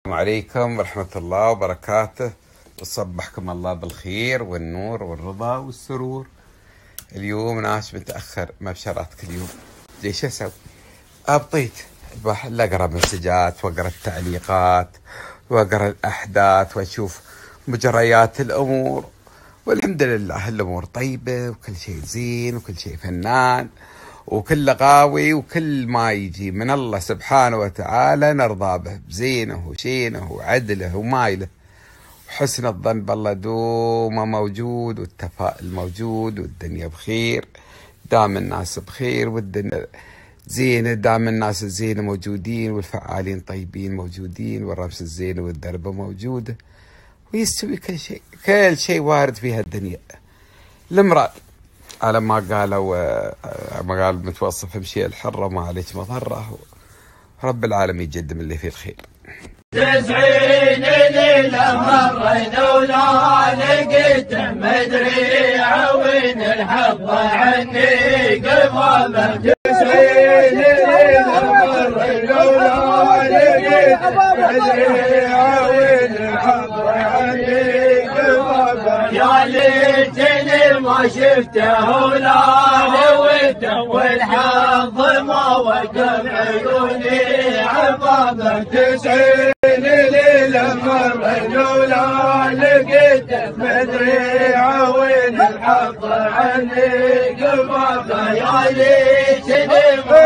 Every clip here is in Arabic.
السلام عليكم ورحمة الله وبركاته، وصبحكم الله بالخير والنور والرضا والسرور. اليوم ناس متأخر، ما بشراتك اليوم زي شو أسوي؟ أبطيت أقرأ مسجات وأقرأ التعليقات وأقرأ الأحداث وأشوف مجريات الأمور، والحمد لله الأمور طيبة وكل شيء زين وكل شيء فنان وكل قاوي، وكل ما يجي من الله سبحانه وتعالى نرضى به بزينه وشينه وعدله ومايله، وحسن الظن بالله دوما موجود، والتفاؤل موجود، والدنيا بخير دام الناس بخير، والدنيا زينة دام الناس الزينة موجودين، والفعالين طيبين موجودين، والرمس الزينة والدربة موجودة، ويستوي كل شيء وارد في هالدنيا. المراد على ما قالوا، ما قال متوصف مشي الحرة ما عليك مضرة، رب العالمين يقدم اللي فيه الخير. 90 ليلة مرينا ولا لقيته مدري عوين الحظ عني قفامه. 90 ليلة مرينا ولا لقيته مدري عوين الحظ عني قفامه. يا ليتني ما شفته ولا لويته، والحظ ما وقف عيوني عظامه. 90 ليلة مرينا ولا لقيته مدري عوين الحظ عني قفامه. يا ليتني ما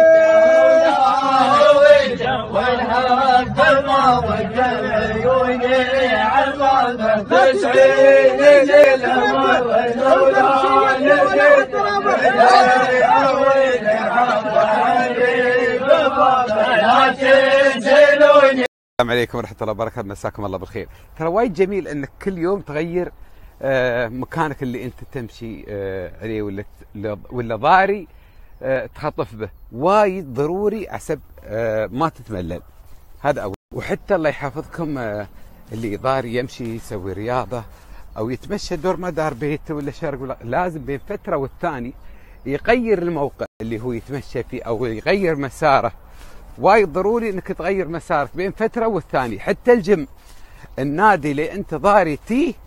شفته ولا لويته، والحظ ما وقف عيوني عظامه. 90 ليلة مرينا ولا لقيته مدري عوين الحظ عني قفامه. لا تنزلوني. السلام عليكم ورحمة الله وبركاته، مساكم الله بالخير. ترى وايد جميل انك كل يوم تغير مكانك اللي انت تمشي عليه ولا ضاري تخطف به، وايد ضروري عسب ما تتملل. هذا اول. وحتى الله يحفظكم اللي ضاري يمشي يسوي رياضة او يتمشى دور ما دار بيته ولا شرق، لازم بين فترة والثاني يغير الموقع اللي هو يتمشى فيه او يغير مساره. وايد ضروري انك تغير مسارك بين فترة والثاني. حتى الجيم، النادي اللي انت ضاري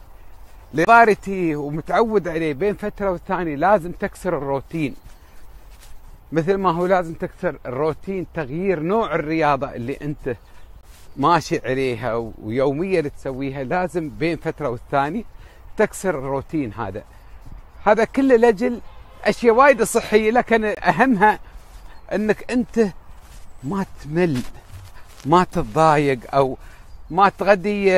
تيه ومتعود عليه، بين فترة والثاني لازم تكسر الروتين، مثل ما هو لازم تكسر الروتين تغيير نوع الرياضة اللي انت ماشي عليها ويوميا تسويها، لازم بين فترة والثاني تكسر الروتين. هذا كله لأجل اشياء وايد صحية، لكن اهمها انك انت ما تمل، ما تتضايق، او ما تغدي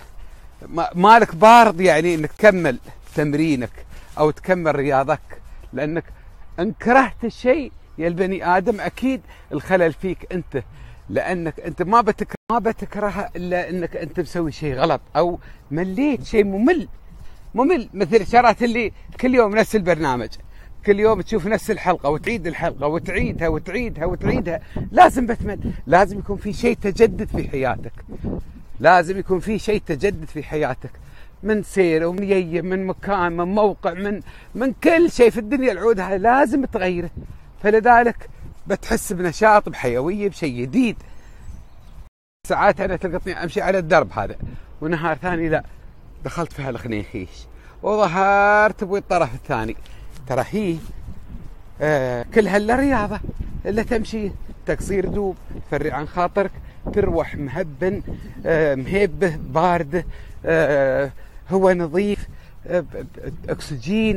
مالك بارد، يعني انك تكمل تمرينك او تكمل رياضك، لانك ان كرهت الشيء يا البني ادم اكيد الخلل فيك انت، لانك انت ما بتكرهها الا انك انت مسوي شيء غلط او مليت شيء ممل. مثل شرات اللي كل يوم نفس البرنامج، كل يوم تشوف نفس الحلقة وتعيد الحلقة وتعيدها وتعيدها وتعيدها، لازم بتمل. لازم يكون في شيء تجدد في حياتك، لازم يكون في شيء تجدد في حياتك، من سير ومن يم، من مكان، من موقع، من كل شيء في الدنيا العود هاي لازم تغيره. فلذلك بتحس بنشاط، بحيوية، بشيء جديد. ساعات أنا تلقطني أمشي على الدرب هذا، ونهار ثاني لا دخلت في هالخنيخيش وظهرت بالطرف الثاني. ترى هي كلها الا رياضة، الا تمشي تقصير دوب، تفرع عن خاطرك، تروح مهبن مهيبه بارده، هو نظيف، اكسجين،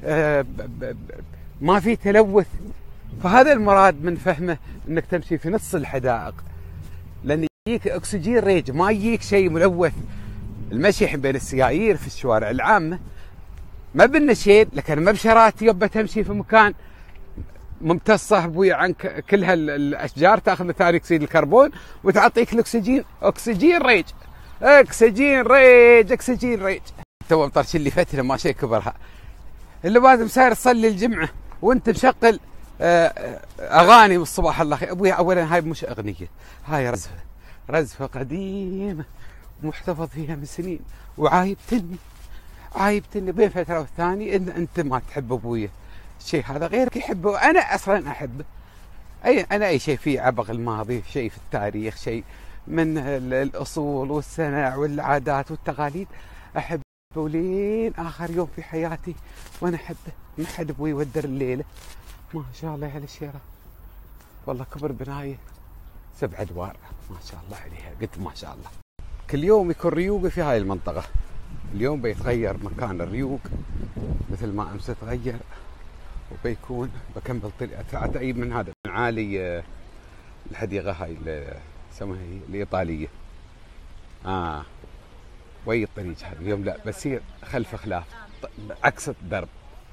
ما في تلوث. فهذا المراد من فهمه انك تمشي في نص الحدائق، لان يجيك اكسجين ريج، ما يجيك شيء ملوث. المشي بين السيايير في الشوارع العامة ما بالنشيد، لكن ما بشراتي يبا تمشي في مكان ممتصة بويا عن كل هالاشجار، تاخذ ثاني اكسيد الكربون وتعطيك الاكسجين. اكسجين ريج، اكسجين ريج، اكسجين ريج. تو مطرش اللي فتره ما شيء كبرها، اللي لازم ساير تصلي الجمعه وانت مشغل اغاني من الصباح. الله خير ابويا، اولا هاي مش اغنيه، هاي رزفه قديمه محتفظ فيها من سنين، وعايبتني بين فتره والثاني ان انت ما تحب ابويا. الشيء هذا غيرك يحبه، انا اصلا احبه. انا اي شيء فيه عبق الماضي، شيء في التاريخ، شيء من الأصول والسنع والعادات والتقاليد أحبه ولين آخر يوم في حياتي وأنا أحبه. ما حد أبوي يودر الليلة. ما شاء الله على الشيرة، والله كبر بناية 7 أدوار، ما شاء الله عليها. قلت ما شاء الله. كل يوم يكون ريوق في هاي المنطقة. اليوم بيتغير مكان الريوق مثل ما أمس تغير، وبيكون بكمل طريقة أي من هذا من عالي الحديقة هاي يسموها الإيطالية. وي الطريق هذا اليوم لا بصير خلف خلاف عكس الدرب،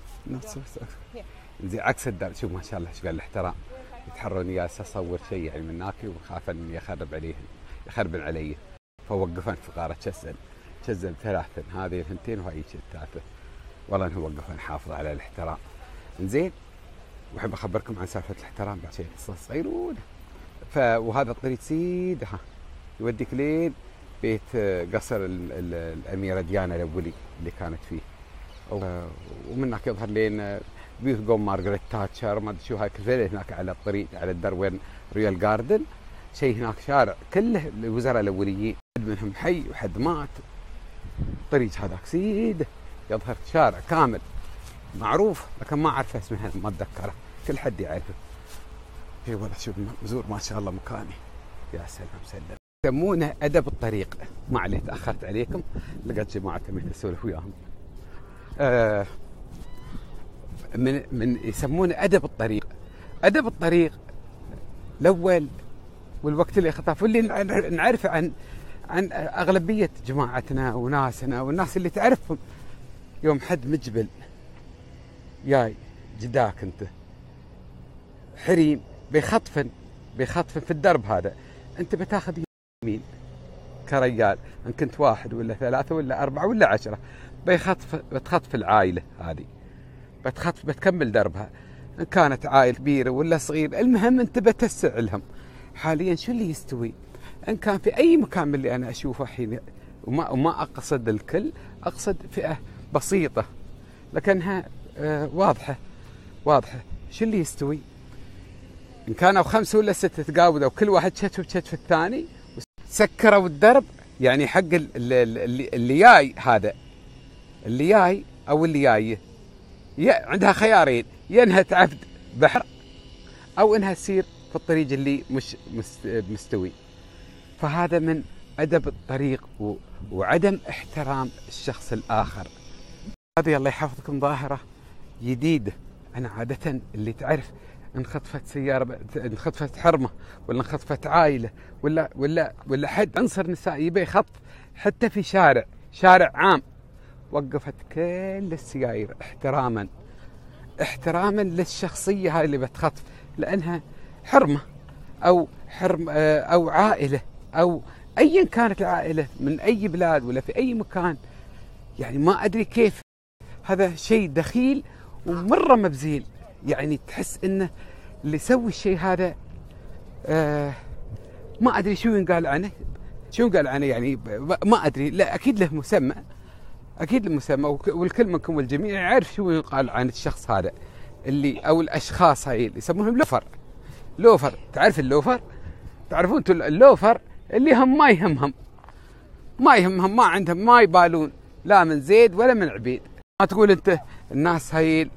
زي عكس الدرب. شوف ما شاء الله ايش قال الاحترام. يتحرون ياس اصور شيء يعني من هناك وخاف ان يخربن علي، فوقفن فقاره تشزل 3 هذه 2 وهي 3. والله انه وقفن حافظ على الاحترام. زين، واحب اخبركم عن سالفه الاحترام بعد شيء صغيرون. وهذا الطريق سيده يوديك لين بيت قصر الأميرة ديانا الأولي اللي كانت فيه، ومن هناك يظهر لين بيوت قوم مارغريت تاتشر ما ادري شو هاي كذا هناك على الطريق على الدرب وين ريال جاردن شيء. هناك شارع كله الوزراء الأوليين، حد منهم حي وحد مات. الطريق هذاك سيده يظهر شارع كامل معروف، لكن ما أعرف اسمه، ما أتذكره، كل حد يعرفه. اي والله شوف مزور ما شاء الله مكاني. يا سلام سلم. يسمونه أدب الطريق. ما عليه تأخرت عليكم، لقيت جماعة تميت أسولف وياهم. من يسمونه أدب الطريق. أدب الطريق الأول والوقت اللي خطاف واللي نعرفه عن أغلبية جماعتنا وناسنا والناس اللي تعرفهم. يوم حد مجبل جاي جداك أنت حريم بيخطفن في الدرب هذا، أنت بتاخذ يمين كرجال، إن كنت 1 ولا 3 ولا 4 ولا 10 بتخطف العائلة هذه، بتكمل دربها. إن كانت عائلة كبيرة ولا صغيرة، المهم أنت بتسع لهم. حاليا شو اللي يستوي؟ إن كان في أي مكان من اللي أنا أشوفه حين، وما أقصد الكل، أقصد فئة بسيطة لكنها واضحة. شو اللي يستوي؟ إن كانوا 5 ولا 6 تقاودوا وكل واحد شتف بشتف الثاني سكروا الدرب، يعني حق اللي جاي هذا اللي جاي أو اللي جايه عندها خيارين، يا إنها تعبد بحر أو إنها تسير في الطريق اللي مش مستوي. فهذا من أدب الطريق وعدم احترام الشخص الآخر. هذه الله يحفظكم ظاهرة جديدة. أنا عادة اللي تعرف انخطفت سيارة، انخطفت حرمة، ولا انخطفت عائلة، ولا حد عنصر نسائي يبي يخطف حتى في شارع عام، وقفت كل السيايير احتراما للشخصية هاي اللي بتخطف، لأنها حرمة أو عائلة أو أيا كانت العائلة من أي بلاد ولا في أي مكان. يعني ما أدري كيف هذا شيء دخيل ومرة مبزيل. يعني تحس إنه اللي يسوي الشيء هذا ما أدري شو ينقال عنه يعني ما أدري. لا أكيد له مسمى، والكل منكم والجميع يعرف شو يقال عن الشخص هذا اللي أو الأشخاص هاي اللي يسمونهم لوفر. تعرف اللوفر؟ تعرفون انتم اللوفر اللي هم ما يهمهم، ما عندهم، ما يبالون لا من زيد ولا من عبيد. ما تقول انت الناس هاي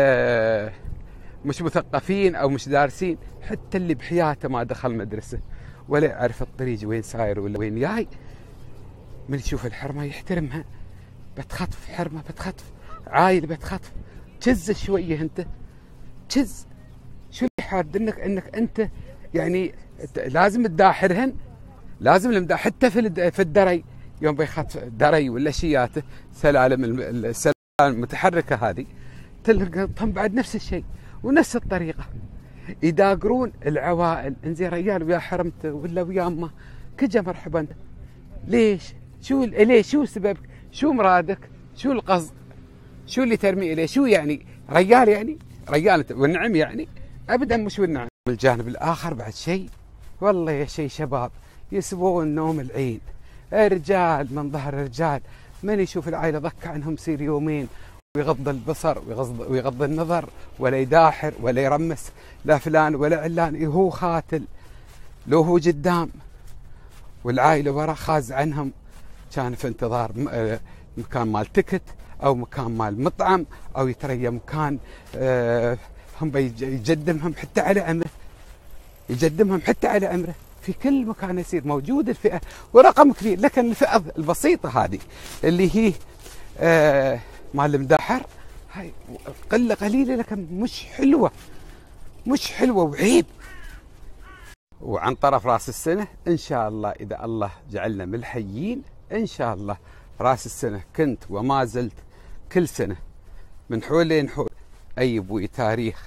مش مثقفين او مش دارسين، حتى اللي بحياته ما دخل مدرسة ولا يعرف الطريق وين ساير ولا وين جاي، من يشوف الحرمة يحترمها. بتخطف حرمة، بتخطف عائلة، بتخطف تشز شوية، انت تشز شو اللي حاد انك انت يعني لازم تداحرهن، لازم المداح حتى في الدري. يوم بيخطف دري ولا شياته سلالم المتحركة هذه تلقاهم بعد نفس الشيء ونفس الطريقة يداقرون العوائل. انزين رجال ويا حرمته ولا ويا امه كجا مرحبا. ليش؟ شو سببك؟ شو مرادك؟ شو القصد؟ شو اللي ترمي إليه؟ شو يعني رجال والنعم يعني أبدا مش والنعم. بالجانب الآخر بعد شيء والله يا شيء شباب يسبون نوم العين. رجال من ظهر رجال، من يشوف العائلة ضك عنهم سير يومين ويغض البصر ويغض النظر، ولا يداحر ولا يرمس لا فلان ولا علان. هو خاتل لو هو قدام والعائله ورا خاز عنهم، كان في انتظار مكان مال تكت او مكان مال مطعم او يتريا مكان هم يقدمهم حتى على امره، يقدمهم حتى على امره. في كل مكان يصير موجود الفئه ورقم كبير. لكن الفئه البسيطه هذه اللي هي مال المداحر هاي قله قليله لكن مش حلوه، مش حلوه وعيب. وعن طرف راس السنه ان شاء الله اذا الله جعلنا من الحيين ان شاء الله راس السنه كنت وما زلت كل سنه من حول لين حول اي ابوي تاريخ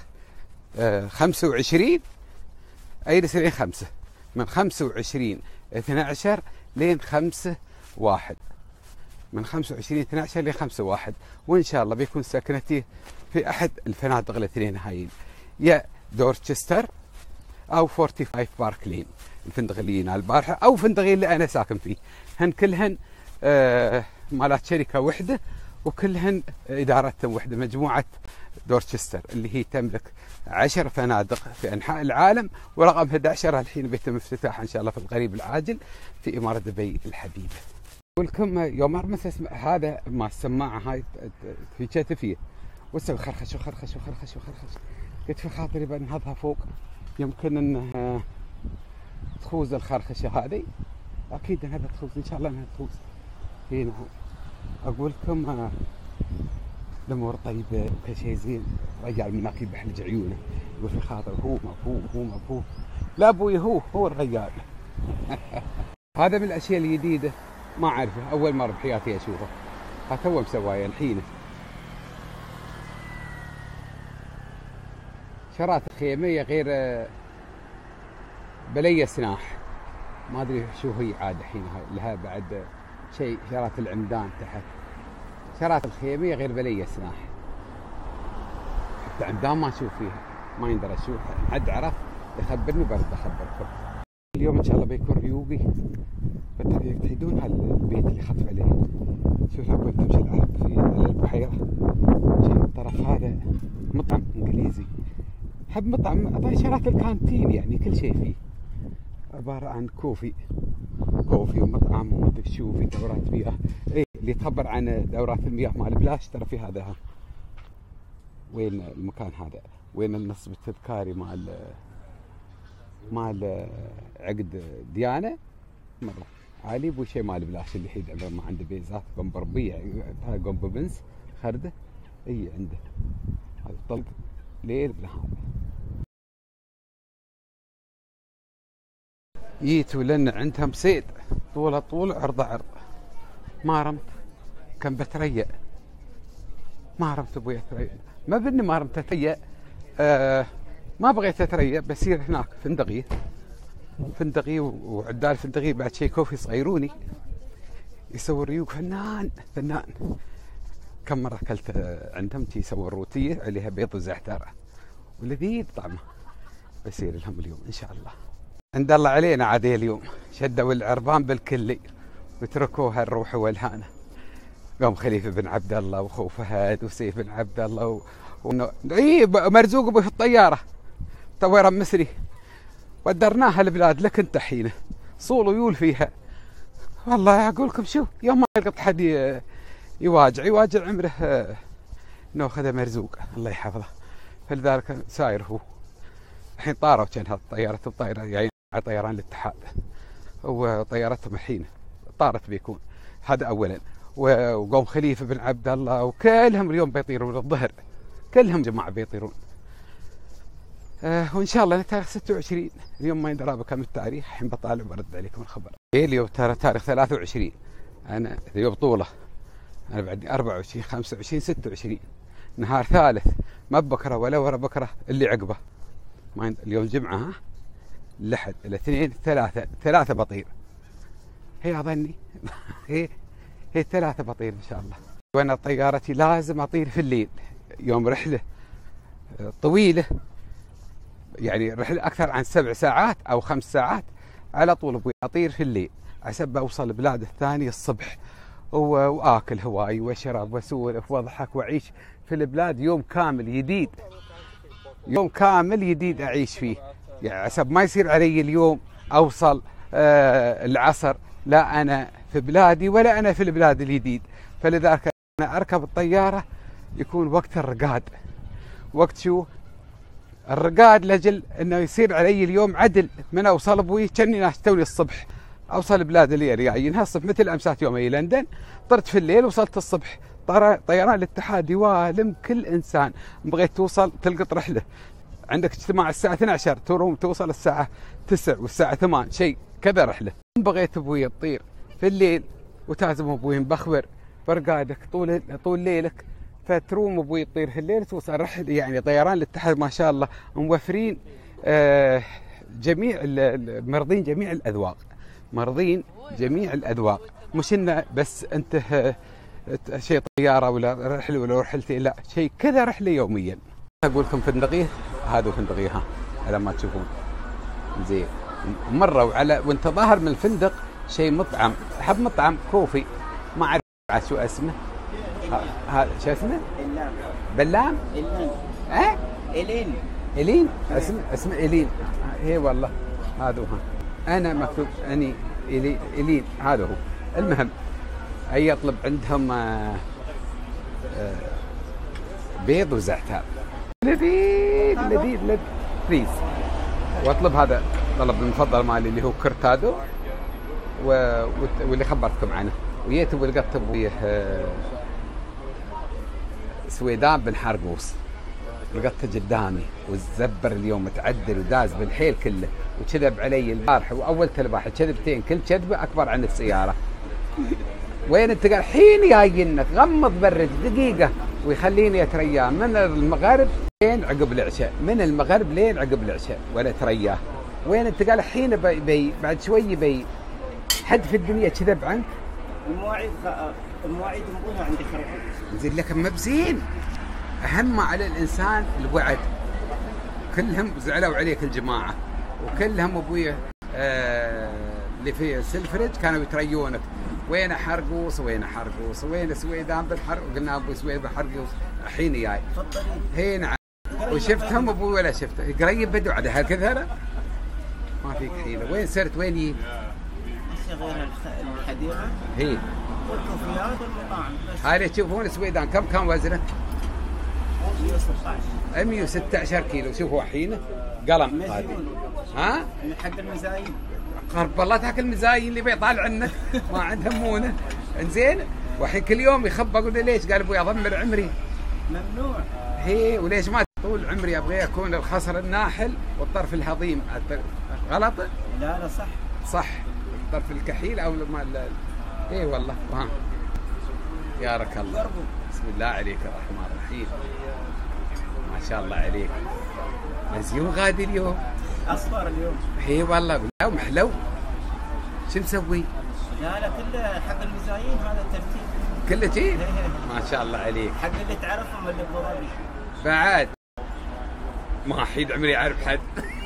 25 اي سنه 5 من 25/12 لين 5/1 من 25/12 لين 5/1 وان شاء الله بيكون سكنتي في احد الفنادق الاثنين هايين، يا دورتشستر او 45 بارك لين الفندق اللي جينا البارحه او فندقين اللي انا ساكن فيه، هن كلهن مالات شركه وحده وكلهن ادارتهم وحده، مجموعه دورتشستر اللي هي تملك 10 فنادق في انحاء العالم، ورقم 11 الحين بيتم افتتاحها ان شاء الله في القريب العاجل في اماره دبي الحبيبه. اقول لكم يوم ارمس هذا ما السماعه هاي في كتفي واسوي خرخش وخرخش وخرخش وخرخش، قلت في خاطري بنهضها فوق يمكن ان تخوز الخرخشه هذه، اكيد انها بتخوز ان شاء الله انها تخوز. هنا اقول لكم الامور طيبه وكل شيء زين. رجال من هناك يبحلج عيونه يقول في خاطر هو مبهوم هو مبهوم، لا ابوي هو الرجال. هذا من الاشياء الجديده ما اعرفه، اول مره بحياتي اشوفه، هذا تو مسوايه الحين. شرات الخيميه غير بليه سناح، ما ادري شو هي عاد الحين لها بعد شيء. شرات العمدان تحت، شرات الخيميه غير بليه سناح، حتى عمدان ما اشوف فيها، ما يندرى اشوف. حد عرف يخبرني برد اخبركم. اليوم ان شاء الله بيكون ريوقي، تحدون هالبيت اللي خطف عليه، شوف لو كنت تمشي العرب في البحيره، شيء الطرف هذا مطعم انجليزي، حب مطعم شرات الكانتين يعني كل شيء فيه، عباره عن كوفي ومطعم وما ادري شو، في دورات مياه، اي اللي تخبر عن دورات المياه مال بلاش ترى في هذا. وين المكان هذا؟ وين النصب التذكاري مال عقد ديانه مره علي ابو شيء مال بلاش اللي حيد عمره ما عنده بيزات قنب ربيع، هاي قنب بنس خرده اي عنده هذا طلق ليل بهذا. جيت ولن عندهم صيد طوله طول عرضه عرض، ما رمت، كان بتريأ ما رمت ابوي اتريأ، ما بني ما رمت اتريأ، ما بغيت اتريأ بسير هناك فندقي وعدال فندقي بعد شيء كوفي صغيروني يسوي ريوق فنان. كم مرة اكلت عندهم يسوي الروتية عليها بيض وزعتر ولذيذ طعمه، بسير لهم اليوم ان شاء الله. عند الله علينا عادي اليوم شدوا العربان بالكلي وتركوها الروح والهانه. قام خليفه بن عبد الله واخوه فهد وسيف بن عبد الله مرزوق ابو الطياره تو مصري ودرناها البلاد لك انت حينه صول ويول فيها. والله اقول لكم شو يوم ما لقيت حد يواجع عمره ناخذه مرزوق الله يحفظه، فلذلك ساير هو. الحين طاروا كان هالطيارة الطائرة يعني طيران الاتحاد وطيارتهم الحين طارت بيكون هذا اولا، وقوم خليفه بن عبد الله وكلهم اليوم بيطيرون الظهر، كلهم جماعه بيطيرون. وان شاء الله تاريخ 26 اليوم ما يندرى بكم التاريخ، الحين بطالع وبرد عليكم الخبر. اليوم ترى تاريخ 23 انا اليوم طوله، انا بعد 24 25 26 نهار ثالث، ما بكره ولا ورا بكره اللي عقبه. ما اليوم جمعه ها، الاحد الاثنين ثلاثه بطير، هي اظني هي 3 بطير ان شاء الله. وانا طيارتي لازم اطير في الليل، يوم رحله طويله يعني رحله اكثر عن 7 ساعات او 5 ساعات على طول ابوي اطير في الليل عشان اوصل البلاد الثانيه الصبح واكل هواي واشرب واسولف واضحك واعيش في البلاد يوم كامل جديد، يوم كامل جديد اعيش فيه، يعني عشان ما يصير علي اليوم اوصل العصر، لا أنا في بلادي ولا أنا في البلاد الجديد. فلذلك أنا أركب الطيارة يكون وقت الرقاد، وقت شو الرقاد، لجل أنه يصير علي اليوم عدل. من أوصل أبوي كأني ناس توني الصبح أوصل بلاد اللي رايحينها الصبح، مثل أمسات يومي لندن، طرت في الليل وصلت الصبح. طيران الاتحاد يوالم كل إنسان، بغيت توصل تلقط رحلة، عندك اجتماع الساعة 12 تروم توصل الساعة 9 والساعة 8 شيء كذا رحلة. بغيت أبوي تطير في الليل وتازم أبوي مبخبر برقادك طول ليلك، فتروم أبوي تطير في الليل توصل رحلة. يعني طيران الاتحاد ما شاء الله موفرين جميع مرضين جميع الأذواق، مرضين جميع الأذواق، مش إنه بس أنت شيء طيارة ولا رحلة ولا رحلتين، لا شيء كذا رحلة يوميا. أقول لكم فندقية، هذا فندقية ها على ما تشوفون زين. مرة وانت ظاهر من الفندق شيء مطعم، أحب مطعم كوفي، ما أعرف شو اسمه، هذا شو اسمه؟ بلام إلين اسمه إلين. هي والله هذا هو، أنا مكتوب أني إلين هذا هو. المهم أي أطلب عندهم بيض وزعتر لذيذ لذيذ بليز. واطلب هذا طلب المفضل مالي اللي هو كرتادو واللي خبرتكم عنه، ويت ولقطت ابويه سويدان بن حرقوس، لقطته قدامي والزبر اليوم متعدل وداز بالحيل كله، وكذب علي البارحه واول تلباحه كذبتين، كل كذبه اكبر عن السياره. وين انت؟ قال حين جايينك، غمض برد دقيقه ويخليني اترياه من المغرب لين عقب العشاء، من المغرب لين عقب العشاء ولا ترياه. وين انت؟ قال حين بعد شوي حد في الدنيا كذب عنك. المواعيد نقولها عندي خربت. زين لك ما بزين، اهم ما على الانسان الوعد. كلهم زعلوا عليك الجماعه، وكلهم ابويا اللي في سلفرج كانوا يتريونك، وين حرقوس وين حرقوس وين سويدان بالحرق، وقلنا ابو سويدان بالحرقوس الحين جاي. هي نعم، وشفتهم ابوي ولا شفته قريب بدوا على هكذا ما فيك حيله. وين صرت؟ وين يجي؟ غير الحديقه هي والكوفيات والمطاعم. هاي تشوفون سويدان كم كان وزنه؟ 116 116 كيلو. شوفوا الحين قلم هذه ها حق المزايد. قرب الله تاكل المزايين اللي بيطالع عنك ما عندهم مونه. انزين والحين كل يوم يخبى. اقول له ليش؟ قال ابوي اضمر عمري. ممنوع. هي وليش ما طول عمري ابغى اكون الخصر الناحل والطرف الهضيم. غلط؟ لا صح الطرف الكحيل او ما. اي والله ها يارك الله. بسم الله عليك الرحمن الرحيم، ما شاء الله عليك. مزيون غادي اليوم، اصفر اليوم. اي والله بالله محلو. شو مسوي؟ لا كله حق المزايين، هذا الترتيب كله شيء. ما شاء الله عليك. حق اللي تعرفهم اللي بضربي بعد ما حيد عمري اعرف حد.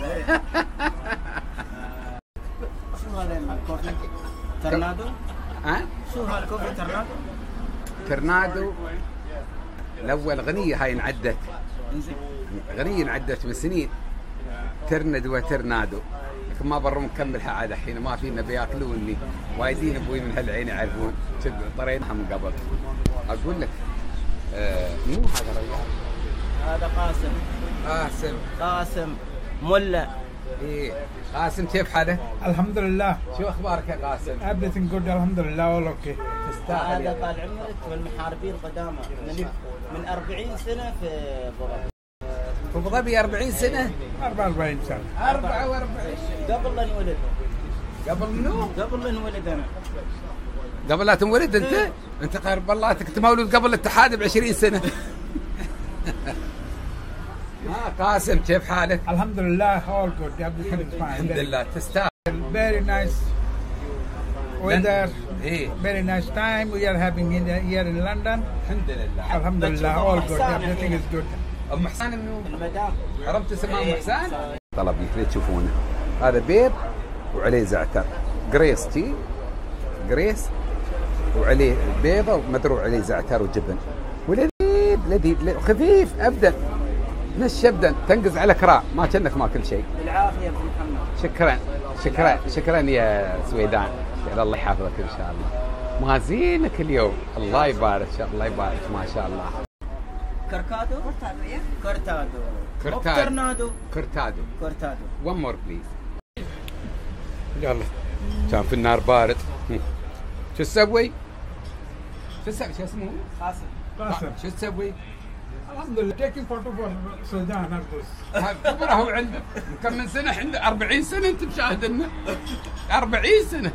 شو هذا الكوفي؟ ترنادو؟ ها؟ شو هذا الكوفي ترنادو؟ الاول غنيه هاي انعدت، غنيه انعدت من سنين، ترنادو، لكن ما بروا مكملها عاد الحين، ما فينا بياكلوني وايدين ابوي من هالعين يعرفون، طريناها من قبل. اقول لك مو هذا ريال، هذا قاسم ملا. ايه قاسم كيف حاله؟ الحمد لله. شو اخبارك يا قاسم؟ everything good الحمد لله. all okay. تستاهل. هذا طال عمرك من المحاربين القدامى من 40 سنه في ابو ظبي. 40 سنه؟ 44 سنه. 44 قبل لا انولد. قبل منو؟ قبل لا انولد انا. قبل لا تنولد انت؟ انت قرب الله كنت مولود قبل الاتحاد ب 20 سنه. قاسم كيف حالك؟ الحمد لله all good everything is fine. الحمد لله تستاهل. very nice weather. إيه. very nice time we are having here in London. الحمد لله all good everything is good. ام حسان منو؟ المدام. عرفت اسمها ام حسان؟ طلب لي تشوفونه، هذا بيض وعليه زعتر، جريس تي جريس وعليه بيضه ومدروع عليه زعتر وجبن، ولذيذ خفيف ابدا، نش ابدا تنقز على كراع ما كأنك ماكل شيء. بالعافيه ابو محمد. شكرا شكرا يا سويدان، الله يحفظك ان شاء الله. مغازينك اليوم الله يبارك، الله يبارك ما شاء الله. كركادو كورتادو كورتادو كورتادو. one more please. يلا كان في النار بارد. شو تسوي؟ شو اسمه؟ قاسم. شو تسوي؟ الحمد لله taking photo for Sudan Hargus. خبره هو عنده كم من سنه، عنده 40 سنه انت مشاهدنا 40 سنه.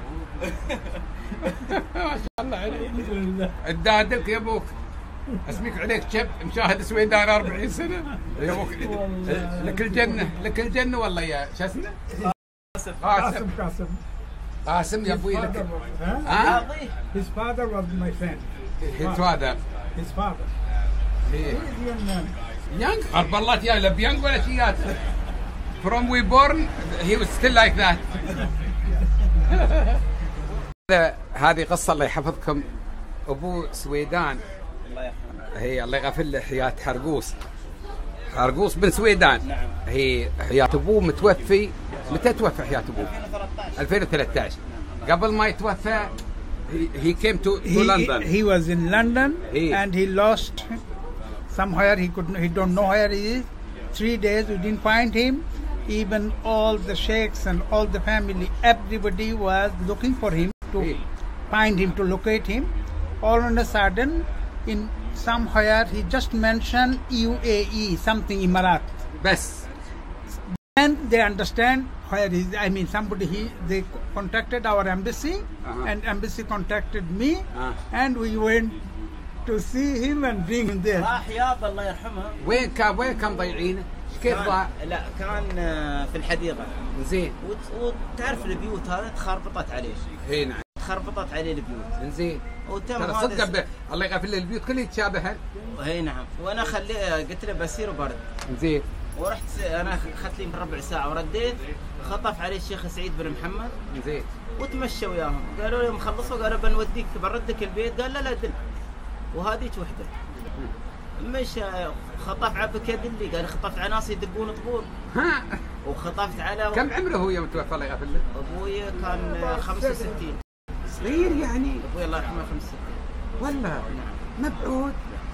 ما شاء الله عليك. الحمد لله. الدادك يا ابوك اسميك عليك شب مشاهد سويدان 40 سنه يا ابوك. لك الجنه لك الجنه والله يا شو اسمه؟ قاسم يا ابوي لك. ها؟ His father was my friend. His father. His father. He is young man. Young? قرب الله يا لا بيانج ولا شيات. From we born he was still like that. هذه قصة الله يحفظكم. أبو سويدان الله يرحمه. هي الله يغفر له حياة حرقوس بن سويدان. نعم. هي حياة أبوه متوفي. متى توفى حياة أبوه؟ 2013. قبل ما يتوفى he came to London. He was in London He- and he lost somewhere. He don't know where he is. 3 days we didn't find him. Even all the sheikhs and all the family, everybody was looking for him to He- find him, to locate him. All on a sudden, in somewhere he just mentioned UAE, something Emirat. بس. And they understand where is. I mean, they contacted our embassy, and embassy contacted me, and we went to see him and bring him there. راح ياب الله يرحمه. وين كان ضيعينه؟ كيف ضاع؟ لا كان في الحديقة. زين. وتعرف البيوت هذا تخربطت عليه. اي نعم. تخربطت عليه البيوت. زين. وتم ترى هذا صدق الله يغفر له البيوت كلها يتشابهن. اي نعم. وانا قلت له بسير وبرد. زين. ورحت انا اخذت لي من ربع ساعه ورديت، خطف عليه الشيخ سعيد بن محمد زين. وتمشى وياهم. قالوا لي مخلصوا، قالوا بنوديك بنردك البيت. قال لا دل وهذيك وحده. مش خطف عبك يدلي، قال خطفت على ناس يدقون طبول. ها. وخطفت على كم عمره هو يوم توفى الله يغفر له؟ ابوي كان 65. صغير يعني. ابوي الله يرحمه 65 والله مبعوث.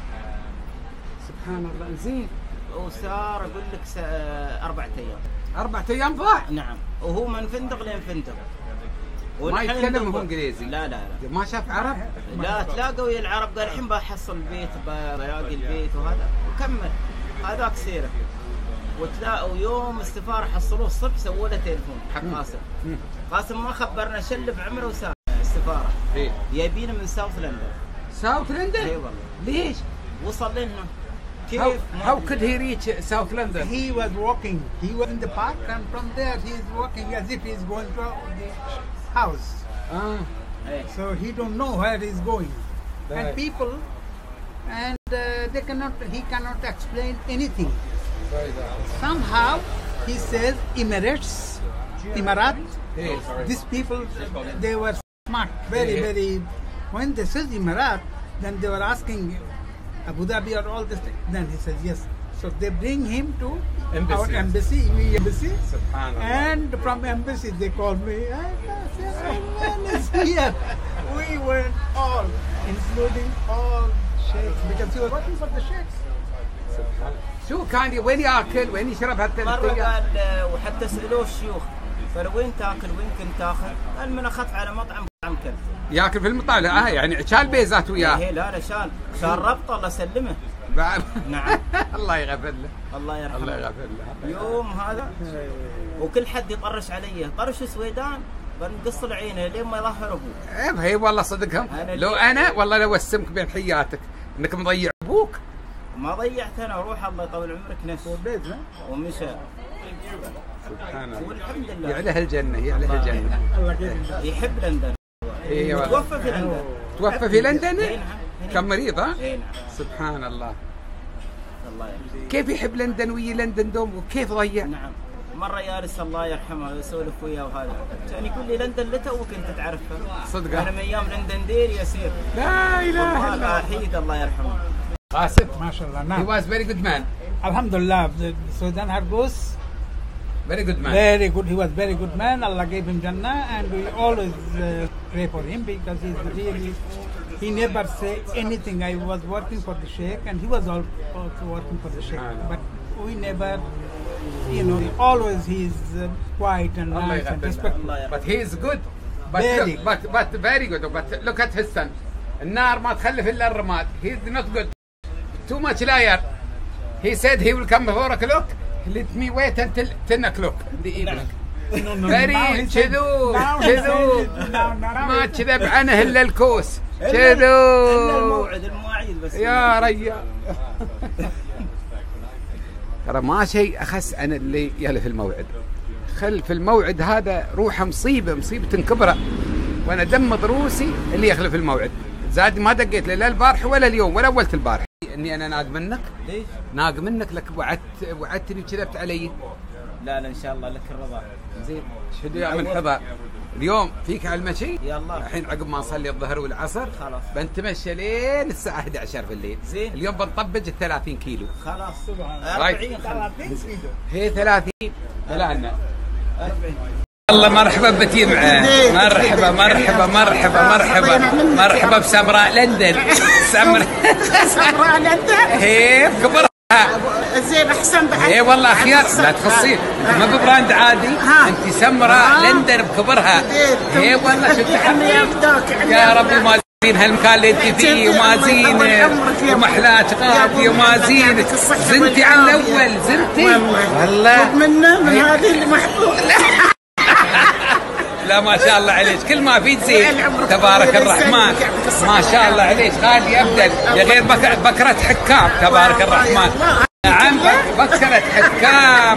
سبحان الله. زين. وصار اقول لك 4 أيام. 4 أيام ضاع. نعم. وهو من فندق لين فندق. ما يتكلم هو انجليزي. لا ما شاف عرب. لا تلاقوا ويا العرب. قال الحين بحصل البيت بلاقي البيت وهذا وكمل. هذاك سيره. وتلاقوا يوم السفاره حصلوه الصبح سووا له تليفون حق قاسم ما خبرنا شل بعمره وسافر السفاره. ايه. جايبينه من ساوث لندن. ساوث لندن؟ اي والله. ليش؟ وصل لنا. How could he reach South London? He was walking. He was in the park, and from there he is walking as if he is going to the house. إيه. So he don't know where he is going. Right. And people, and he cannot explain anything. Somehow he says Emirat. These people, they were smart, very. When they says Emirat, then they were asking Abu Dhabi or all this. Then he says yes. So they bring him to our embassy, and from embassy they called me. Man is here. We went all, including all sheikhs, because he was working for the sheikhs. شو كان وين ياكل وين يشرب حتى مرة قال وحتى سألوه الشيوخ قالوا وين تاكل وين كنت تاخذ؟ قال من اخذت على مطعم كلب. ياكل في المطعم. يعني شال بيزات وياه. ايه لا شال ربطه الله يسلمه. نعم. الله يغفر له. الله يرحمه. الله يغفر له. يوم هذا وكل حد يطرش علي طرش سويدان بنقص عينه لين ما يظهر ابوه. هي والله صدقهم. لو انا والله لو اسمك بين حياتك انك مضيع ابوك. ما ضيعت انا وروح الله يطول عمرك نفسه ومشى. سبحان الله. والحمد لله. يعلها الجنه الجنه. يحب لندن. اي والله. توفى في لندن. كم مريض ها؟ اي نعم. سبحان الله. الله يرحمه. كيف يحب لندن ويا لندن دوم وكيف ضيع؟ نعم. مرة يارس الله يرحمه يسولف وياه وهذا كان يقول لي لندن لتوك انت تعرفها. صدق. انا من ايام لندن دير يسير. لا اله الا الله. وحيد الله يرحمه. قاسم ما شاء الله. He was very good man. Alhamdulillah, the Sudan Hargus Very good man. Very good. He was very good man. Allah gave him Jannah, and we always pray for him because he's really. He never say anything. I was working for the Sheikh, and he was also working for the Sheikh. But we never, you know, always he's quiet and nice and respectful. But he is good. But Very but very good. But look at his son. النار ما تخلف إلا الرماد. He's not good. Too much liar. He said he will come before o'clock. Let me wait until 10 o'clock in the evening. Very كذوب كذوب. ما كذب عنه إلا الكوس. كذوب. المواعيد بس يا ريال. ترى ما شيء أخس عن اللي يهلف الموعد. خلف الموعد هذا روحه مصيبة كبرى. وأنا دم ضروسي اللي يخلف الموعد. زاد ما دقيت لا البارح ولا اليوم ولا أولت البارح. إني أنا ناق منك. ليش؟ ناق منك لك وعدتني وكذبت علي. لا إن شاء الله لك الرضا. زين شهدوا يا من حضر. اليوم فيك على المشي؟ يلا. الحين عقب ما نصلي الظهر والعصر خلاص. بنتمشى لين الساعة 11 بالليل. زين. اليوم بنطبج 30 كيلو. خلاص. سبحان 40 هي 30 طلعنا. 40. الله مرحبا بتيمعه. مرحبا بسمراء لندن. سمراء لندن. هي بكبرها. زين احسن بعد. اي والله خيار لا تخصين ما ببراند عادي. انت سمراء لندن بكبرها. اي والله شفت يا ربي ما زين هالمكان اللي انت فيه وما زين ومحلات غادي وما زين. زنتي عن الاول زنتي والله من هذه اللي محبوب. لا ما شاء الله عليك كل ما في زين تبارك الرحمن. ما شاء الله عليك غالي ابدا يا غير بكرة حكام تبارك الرحمن. نعم بكرة حكام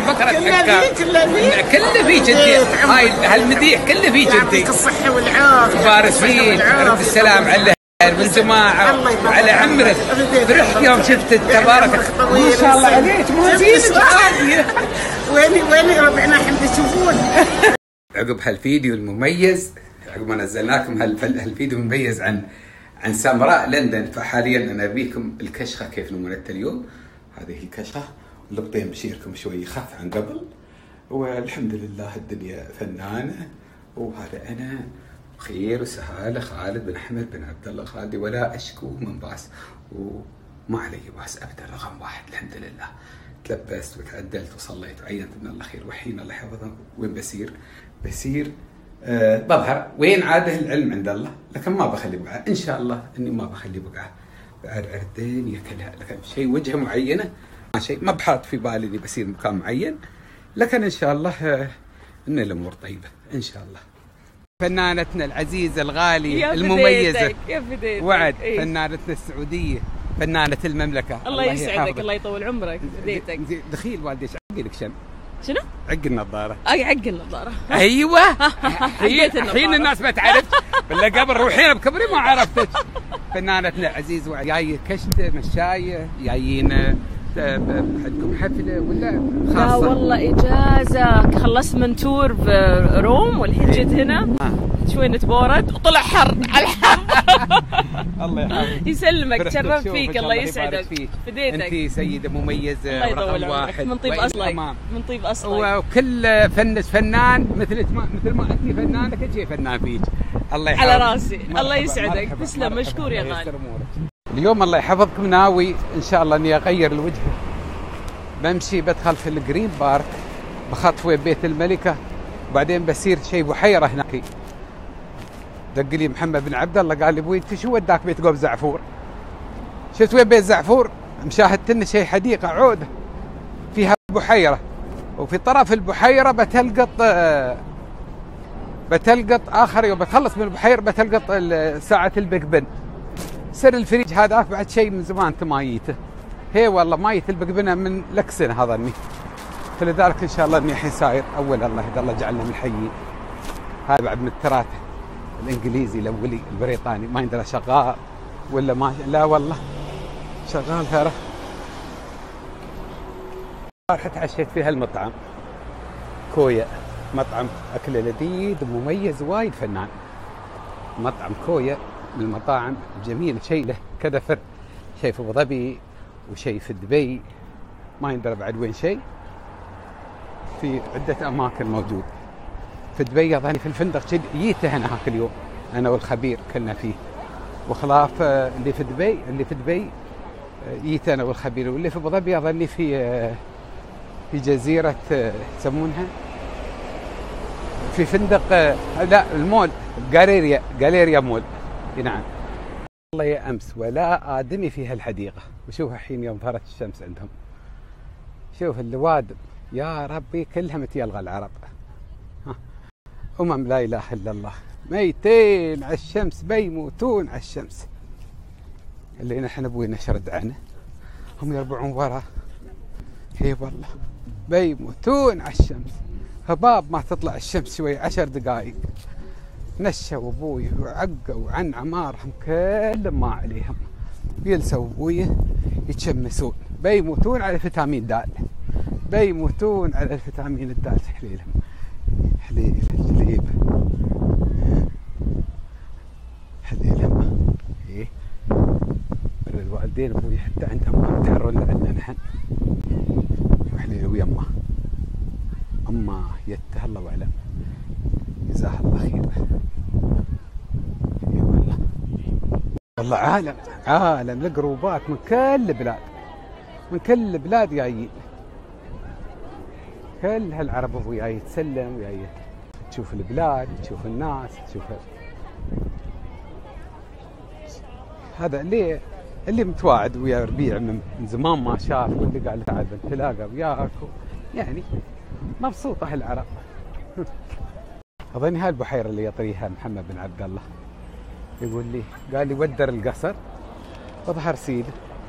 كله فيك انت. هاي هالمديح كله فيك انت. يعطيك الصحة والعافية. بارك فيك رد السلام على الاهل والجماعة وعلى عمرك. فرحت يوم شفت تبارك ما شاء الله عليك ما زين عافية. وين ربعنا حمد يشوفون. عقب هالفيديو المميز عقب ما نزلنا لكم هالفيديو المميز عن سمراء لندن. فحاليا انا ابيكم الكشخه كيف نمونتها اليوم. هذه الكشخه لبطين بشيركم شوي خف عن قبل. والحمد لله الدنيا فنانه. وهذا انا خير وسهاله خالد بن احمد بن عبد الله خالدي ولا اشكو من باس وما علي باس ابدا. رقم واحد الحمد لله. تلبست وتعدلت وصليت وعينت من الله خير وحين الله يحفظه. وين بسير بظهر وين عاده العلم عند الله. لكن ما بخلي بقعه ان شاء الله اني ما بخلي بقعه. بعرعر الدنيا كلها. لكن شيء وجهه معينه ما شيء ما بحاط في بالي اني بسير مكان معين. لكن ان شاء الله ان الامور طيبه ان شاء الله. فنانتنا العزيزه الغاليه المميزه يا بديتك وعد. فنانتنا السعوديه فنانه المملكه. الله يسعدك الله يطول عمرك. بديتك دخيل والديش عقلك شنو؟ عق النظاره. عق النظاره. ايوه الحين الناس ما تعرف بالله قبل روحين بكبري ما عرفتك. فنانتنا عزيز جاي كشته مشايه جايين عندكم حفله ولا خاصه؟ لا والله اجازه. خلصت من تور بروم والحين جيت هنا شوي نتبورد وطلع حر على الحر. الله يحفظك يسلمك. تشرفت فيك الله يسعدك. فديتك انت سيده مميزه الله يطول رقم عمرك. واحد من طيب اصلك من طيب اصلك. وكل فنان مثل ما انت فنانه كل شيء فنان فيك. الله يحفظك على راسي. الله يسعدك. تسلم مشكور يا غالي. اليوم الله يحفظكم ناوي ان شاء الله اني اغير الوجه. بمشي بدخل في الجرين بارك بخط وين بيت الملكه وبعدين بسير شيء بحيره هناك. دق لي محمد بن عبد الله قال لي ابوي انت شو وداك بيت قوب زعفور؟ شفت وين بيت زعفور؟ مشاهدت لنا شيء حديقه عوده فيها بحيره وفي طرف البحيره بتلقط اخر يوم بتخلص من البحيره بتلقط ساعه البيج بن. سر الفريج هذاك بعد شيء من زمان تمايته. هي والله مايت البيج بن من لك سنه هذا. فلذلك ان شاء الله اني الحين ساير اول الله يهدى الله جعلنا من الحيين. هذا بعد من التراث الانجليزي الاولي البريطاني ما يندرى شغال ولا ما لا والله شغال ترى. راح تعشيت في هالمطعم كويا. مطعم اكل لذيذ ومميز وايد فنان. مطعم كويا من المطاعم الجميله. شيء له كذا فرق. شيء في ابو ظبي وشيء في دبي ما يندرى بعد وين شيء. في عدة أماكن موجود في دبي. أظني في الفندق جيته أنا هاك اليوم أنا والخبير كنا فيه، وخلاف اللي في دبي جيت أنا والخبير، واللي في أبو ظبي أظني في جزيرة يسمونها في فندق لا المول غاليريا مول. نعم والله يا أمس ولا آدمي في هالحديقة. وشوف الحين يوم ظهرت الشمس عندهم، شوف الوادم يا ربي كلها متيلغى العرب. لا إله إلا الله، ميتين على الشمس، بيموتون على الشمس. اللي نحن ابوي نشرد عنه هم يربعون ورا. اي والله بيموتون على الشمس، هباب ما تطلع الشمس شوي 10 دقائق. نشوا ابوي وعقوا عن عمارهم كلهم ما عليهم، يلسوا ابوي يتشمسون، بيموتون على فيتامين د، بيموتون على الفيتامين الد. حليلهم حليل الجليب حليلهم. ايه الوالدين ابوي حتى عندهم تحرون لنا نحن. وحليل ويمه اما يته الله واعلم، جزاها الله خير. اي والله والله عالم الجروبات من كل البلاد جايين، كل هالعرب ابوي جاي يتسلم وياي تشوف البلاد، تشوف الناس، تشوف هذا اللي متواعد ويا ربيع من زمان ما شاف، واللي قال تعال بنتلاقى وياك، يعني مبسوطه هالعرب. اظني هالبحيره اللي يطريها محمد بن عبد الله يقول لي، قال لي ودر القصر وظهر سيده،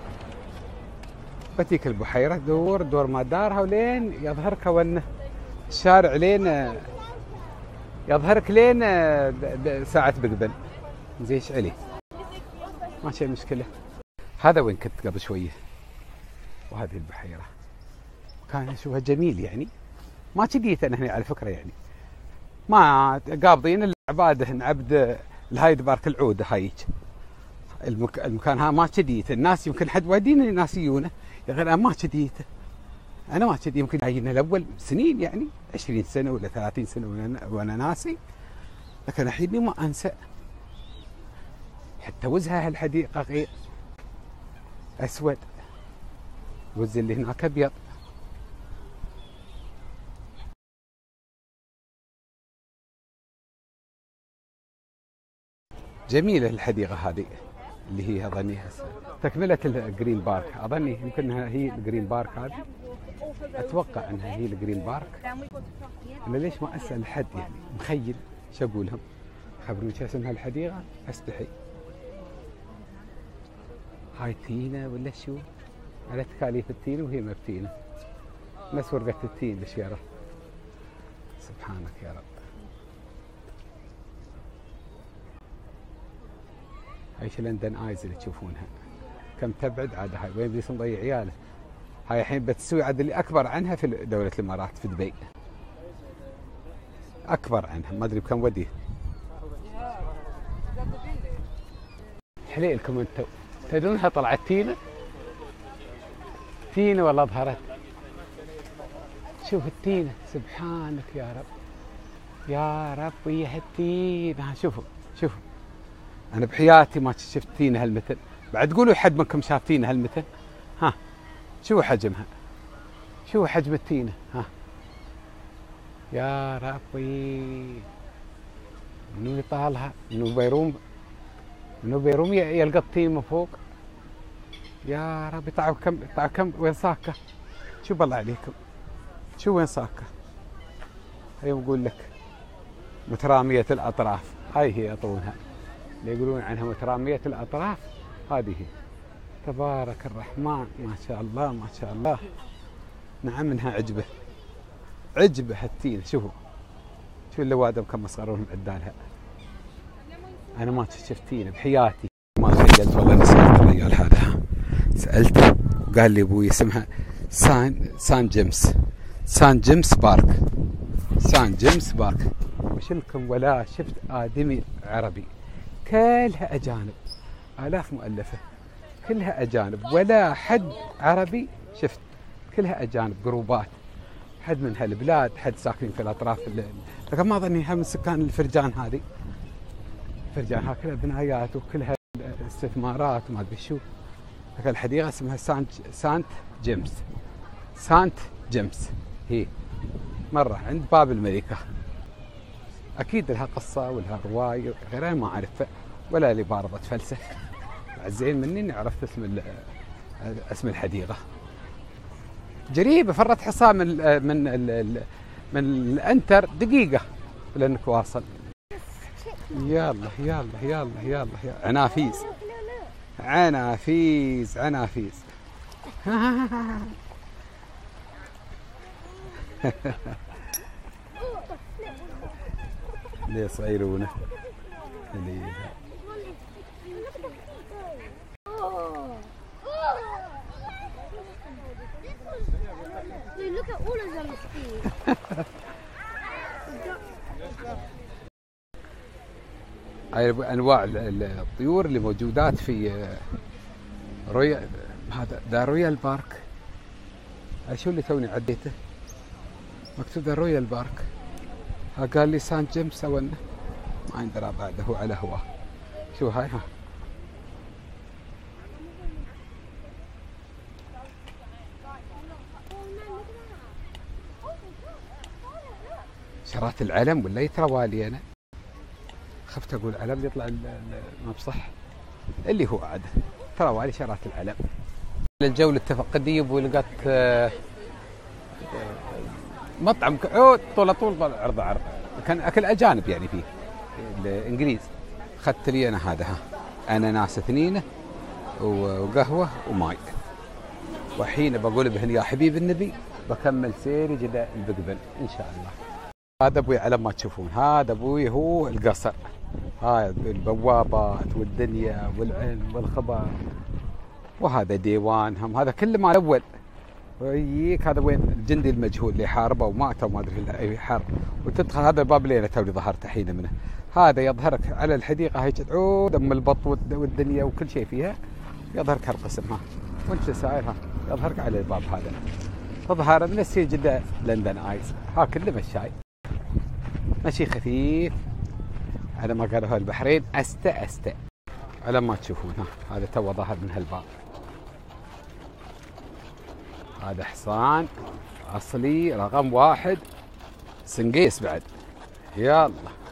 بتيك البحيره دور ما دارها ولين يظهرك ون الشارع، لين يظهرك لين ساعه بقبل زيش عليه، ما شيء مشكله. هذا وين كنت قبل شويه، وهذه البحيره كان اشوفها جميل يعني. ما جديت انا هنا على فكره، يعني ما قابضين العباده عبد الهايد بارك العوده هايج المكان ها ما جديت. الناس يمكن حد ودينا ناس يجونه، غير انا ما جديته، انا ما جديت. يمكن جايين الاول سنين يعني 20 سنه ولا 30 سنه وانا ناسي، لكن الحين ما انسى. حتى وزها هالحديقه غير اسود، وز اللي هناك ابيض. جميله الحديقه هذه اللي هي اظني تكمله الجرين بارك. اظني يمكن هي الجرين بارك هذه، اتوقع انها هي الجرين بارك. انا ليش ما اسال حد يعني مخيل شو اقول لهم، خبروني شو اسمها الحديقه، استحي. هاي تينه ولا شو؟ على تكاليف التين وهي ما بتينه، نفس ورقه التين بشيره. سبحانك يا رب. هاي لندن ايز اللي تشوفونها كم تبعد عاد. هاي وين بيصير نضيع عياله. هاي الحين بتسوي عاد اللي اكبر عنها في دوله الامارات في دبي، اكبر عنها ما ادري بكم وديه. حليلكم انتم تدرونها طلعت تينه والله ظهرت. شوف التينه، سبحانك يا رب يا رب ويا التينه. شوفوا انا بحياتي ما شفت تينه هالمثل. بعد تقولوا حد منكم شاف تينه هالمثل؟ ها شو حجمها، شو حجم التينه. ها يا ربي، منو يطالها، منو بيروم يلقى التين من فوق. يا ربي طلعوا كم وين صاكه. شو بالله عليكم، شو وين صاكه. هي بقول لك متراميه الاطراف، هاي هي يطونها اللي يقولون عنها مترامية الأطراف، هذه تبارك الرحمن ما شاء الله ما شاء الله. نعم منها عجبه التين. شوفوا اللوادم كم مصغرون عدالها. أنا ما شفت تين بحياتي، ما تخيلت والله. أنا سألت الرجال هذا، سألته وقال لي أبوي اسمها سان جيمس بارك. وش لكم ولا شفت آدمي عربي، كلها أجانب، آلاف مؤلفة كلها أجانب، ولا حد عربي شفت، كلها أجانب جروبات. حد من هالبلاد، حد ساكنين في الاطراف لكن ما ظني هم من سكان الفرجان هذه. فرجان هكذا بنايات وكلها استثمارات وما ادري شو. لكن الحديقه اسمها سانت جيمس. سانت جيمس هي مره عند باب الملكه. اكيد لها قصه ولها روايه غيرها ما اعرف ولا لي بارضه فلسفه. زين مني اني عرفت اسم الحديقه. جريبه فرت حصان من الانتر دقيقه لانك واصل. يلا يلا يلا يلا عنافيز عنافيز عنافيز. ليه صايرونه Look at all of them. هاي انواع الطيور اللي موجودات في رويال. هذا ذا رويال بارك. هاي شو اللي توني عديته مكتوب ذا رويال بارك. ها قال لي سانت جيمس اونا ما عندنا بعده هو على هواه. شو هاي ها شرات العلم ولا يتروالي انا خفت اقول علم يطلع ما بصح اللي هو عاد تروالي شرات العلم. الجولة التفقدية ولقت مطعم كعود طول عرض عرض كان اكل اجانب يعني فيه الانجليز. اخذت لي انا هذا اناناس 2 وقهوة وماي. وحين بقول بهن يا حبيب النبي بكمل سيري جدا البقبل ان شاء الله. هذا ابوي على ما تشوفون. هذا ابوي هو القصر. هاي البوابات والدنيا والعلم والخبر. وهذا ديوانهم. هذا كله مال اول. ويجيك هذا وين الجندي المجهول اللي حاربه وماتوا ما ادري اي حرب. وتدخل هذا الباب اللي انا توني ظهرت الحين منه. هذا يظهرك على الحديقه هيك تعود ام البط والدنيا وكل شيء فيها يظهرك هالقسم ها. وانت ساير ها يظهرك على الباب هذا. تظهر من السي جده لندن ايس. ها كله مشاي. مشي خفيف على ما قالوا البحرين أستأ على ما تشوفون. هذا تو ظهر من هالباب. هذا حصان أصلي رقم 1 سنقيس بعد. يلا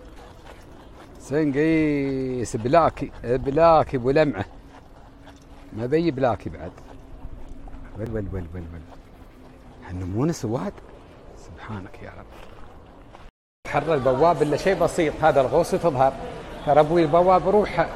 سنقيس بلاكي ابو لمعه ما بي بلاكي بعد. ول هالنمونه سواد سبحانك يا رب. حر البواب الا شيء بسيط. هذا الغوص تظهر ترى ابوي البواب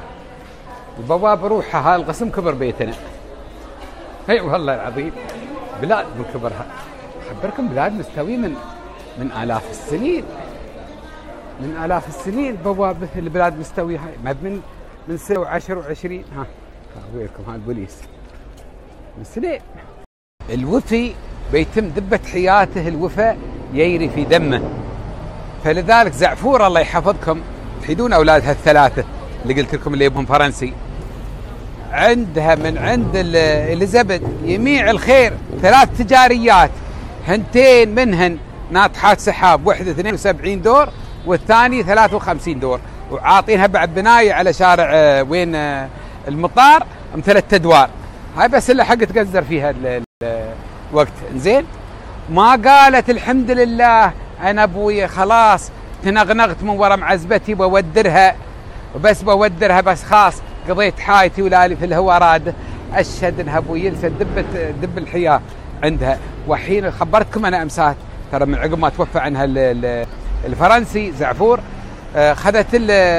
روحها هاي القسم كبر بيتنا. اي والله العظيم بلاد من كبرها. اخبركم بلاد مستوي من آلاف السنين. من آلاف السنين بوابه البلاد مستوي. هاي ما من سنه 10 و20. ها اوريكم هاي البوليس من سنين. الوفي بيتم ذبة حياته. الوفا ييري في دمه. فلذلك زعفور الله يحفظكم تحيدون اولادها الثلاثه اللي قلت لكم اللي يبهم فرنسي. عندها من عند اليزابيث يميع الخير 3 تجاريات. 2 منهن ناطحات سحاب. واحده 72 دور والثاني 53 دور. وعاطينها بعد بنايه على شارع وين المطار 3 ادوار. هاي بس اللي حق تقزر فيها الوقت. زين ما قالت الحمد لله انا ابوي خلاص تنغنغت من ورا معزبتي بودرها بس خاص قضيت حايتي ولا لي في الهواء راد. اشهد انها ابوي يلسى دب الحياه عندها. وحين خبرتكم انا امسات ترى من عقب ما توفى عنها الفرنسي زعفور خذت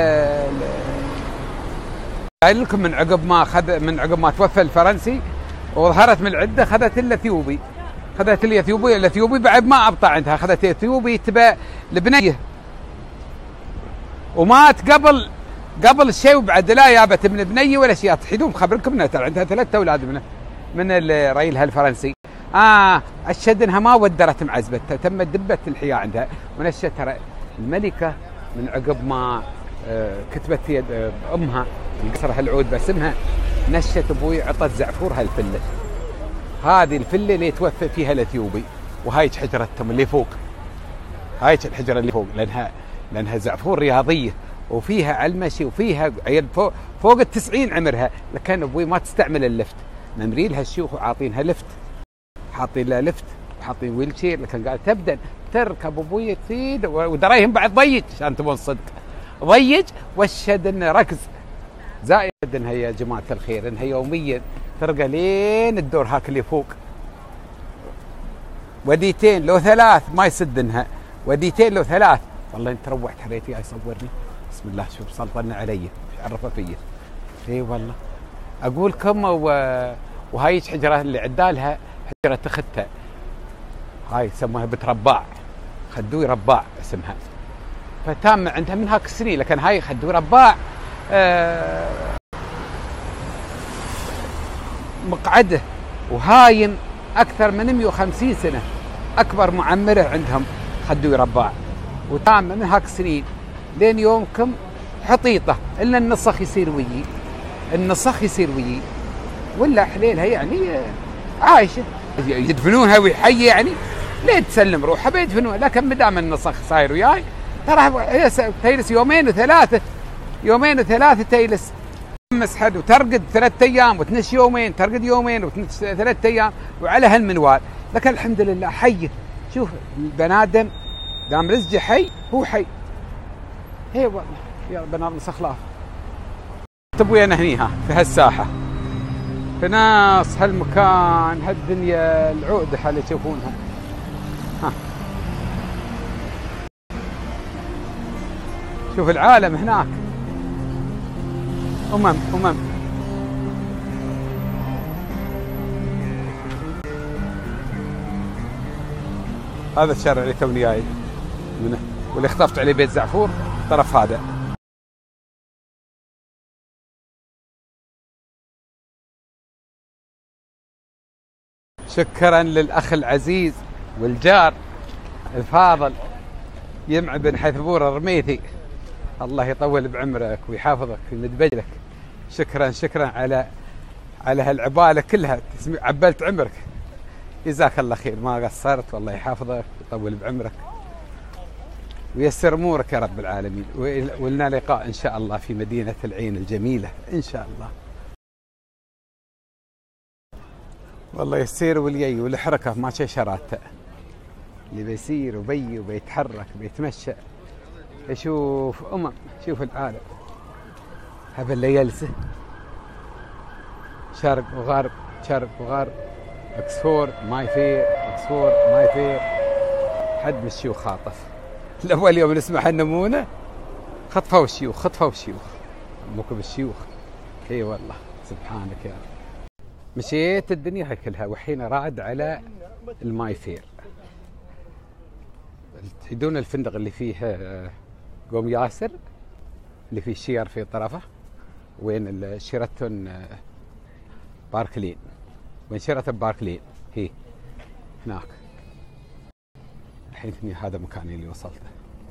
قايل لكم من عقب ما توفى الفرنسي وظهرت من العده خذت الاثيوبي. الاثيوبي بعد ما ابطا عندها. اخذت الاثيوبي تبع البنيه ومات قبل الشيء وبعد لا جابت من البنيه ولا شيء. تحيدون بخبركم انها ترى عندها 3 اولاد من ريلها الفرنسي. اشهد انها ما ودرت معزبتها تم دبت الحياه عندها. ونشت ترى الملكه من عقب ما كتبت في يد امها قصرها العود باسمها نشت ابوي عطت زعفور هالفله. هذه الفله اللي توفى فيها الاثيوبي وهاي حجرتهم اللي فوق، هاي الحجره اللي فوق لانها زعفور رياضيه وفيها علمشي وفيها عيل فوق ال90 عمرها، لكن ابوي ما تستعمل اللفت، ممري لها الشيوخ وعاطينها لفت، حاطين لها لفت وحاطين ويل شير، لكن قال تبدا تركب ابوي تفيد ودرايهم بعد ضيج عشان تبون صدق ضيج والشد انه ركز زائد انها يا جماعه الخير انها يوميا ترقى لين الدور هاك اللي فوق، وديتين لو 3 ما يسدنها، وديتين لو 3. والله انت روحت حريتي يصورني بسم الله شوف سلطنا علي عرفه فيا. اي والله اقول كم وهاي الحجره اللي عدالها حجره اختها هاي يسموها بترباع، خدوي رباع اسمها، فتام عندها من هاك السنين، لكن هاي خدوي رباع مقعده وهاين اكثر من 150 سنه، اكبر معمره عندهم خدوي رباع، وتام من هاك السنين لين يومكم حطيطه الا النسخ يصير ويي، النسخ يصير ويي ولا حليلها يعني عايشه يدفنونها ويحيي يعني ليه تسلم روحها بيدفنوها، لكن ما دام النسخ صاير وياي ترى هي تجلس يومين وثلاثه تجلس تمس حد وترقد 3 ايام وتنش يومين، ترقد يومين وتنش 3 ايام وعلى هالمنوال، لكن الحمد لله حي. شوف البنادم دام رزقه حي هو حي. هي والله يا بنات خلاف تبوي انا هني ها في هالساحه في ناس هالمكان هالدنيا العوده اللي تشوفونها ها. شوف العالم هناك أمم هذا الشارع اللي توني جاي منه واللي اخترت عليه بيت زعفور طرف هذا. شكرا للأخ العزيز والجار الفاضل يمع بن حثبور الرميثي، الله يطول بعمرك ويحافظك ويمد لك. شكرا على هالعبالة كلها، عبلت عمرك، جزاك الله خير ما قصرت، والله يحافظك ويطول بعمرك ويسر امورك يا رب العالمين، ولنا لقاء ان شاء الله في مدينة العين الجميلة ان شاء الله. والله يسير واليي والحركة ما شي شراته، اللي بيسير وبي وبيتحرك بيتمشى يشوف شوف العالم هذا اللي يلسه شرق وغرب اكسفورد ماي فير حد من الشيوخ خاطف. الاول يوم نسمع النمونه خطفوا الشيوخ امكم الشيوخ. اي والله سبحانك يا رب. مشيت الدنيا هاي كلها وحين راد على الماي فير، تدون الفندق اللي فيه قوم ياسر اللي فيه شير في طرفه، وين شيراتون باركلين، وين شيراتون باركلين هي هناك. الحين هذا مكاني اللي وصلته،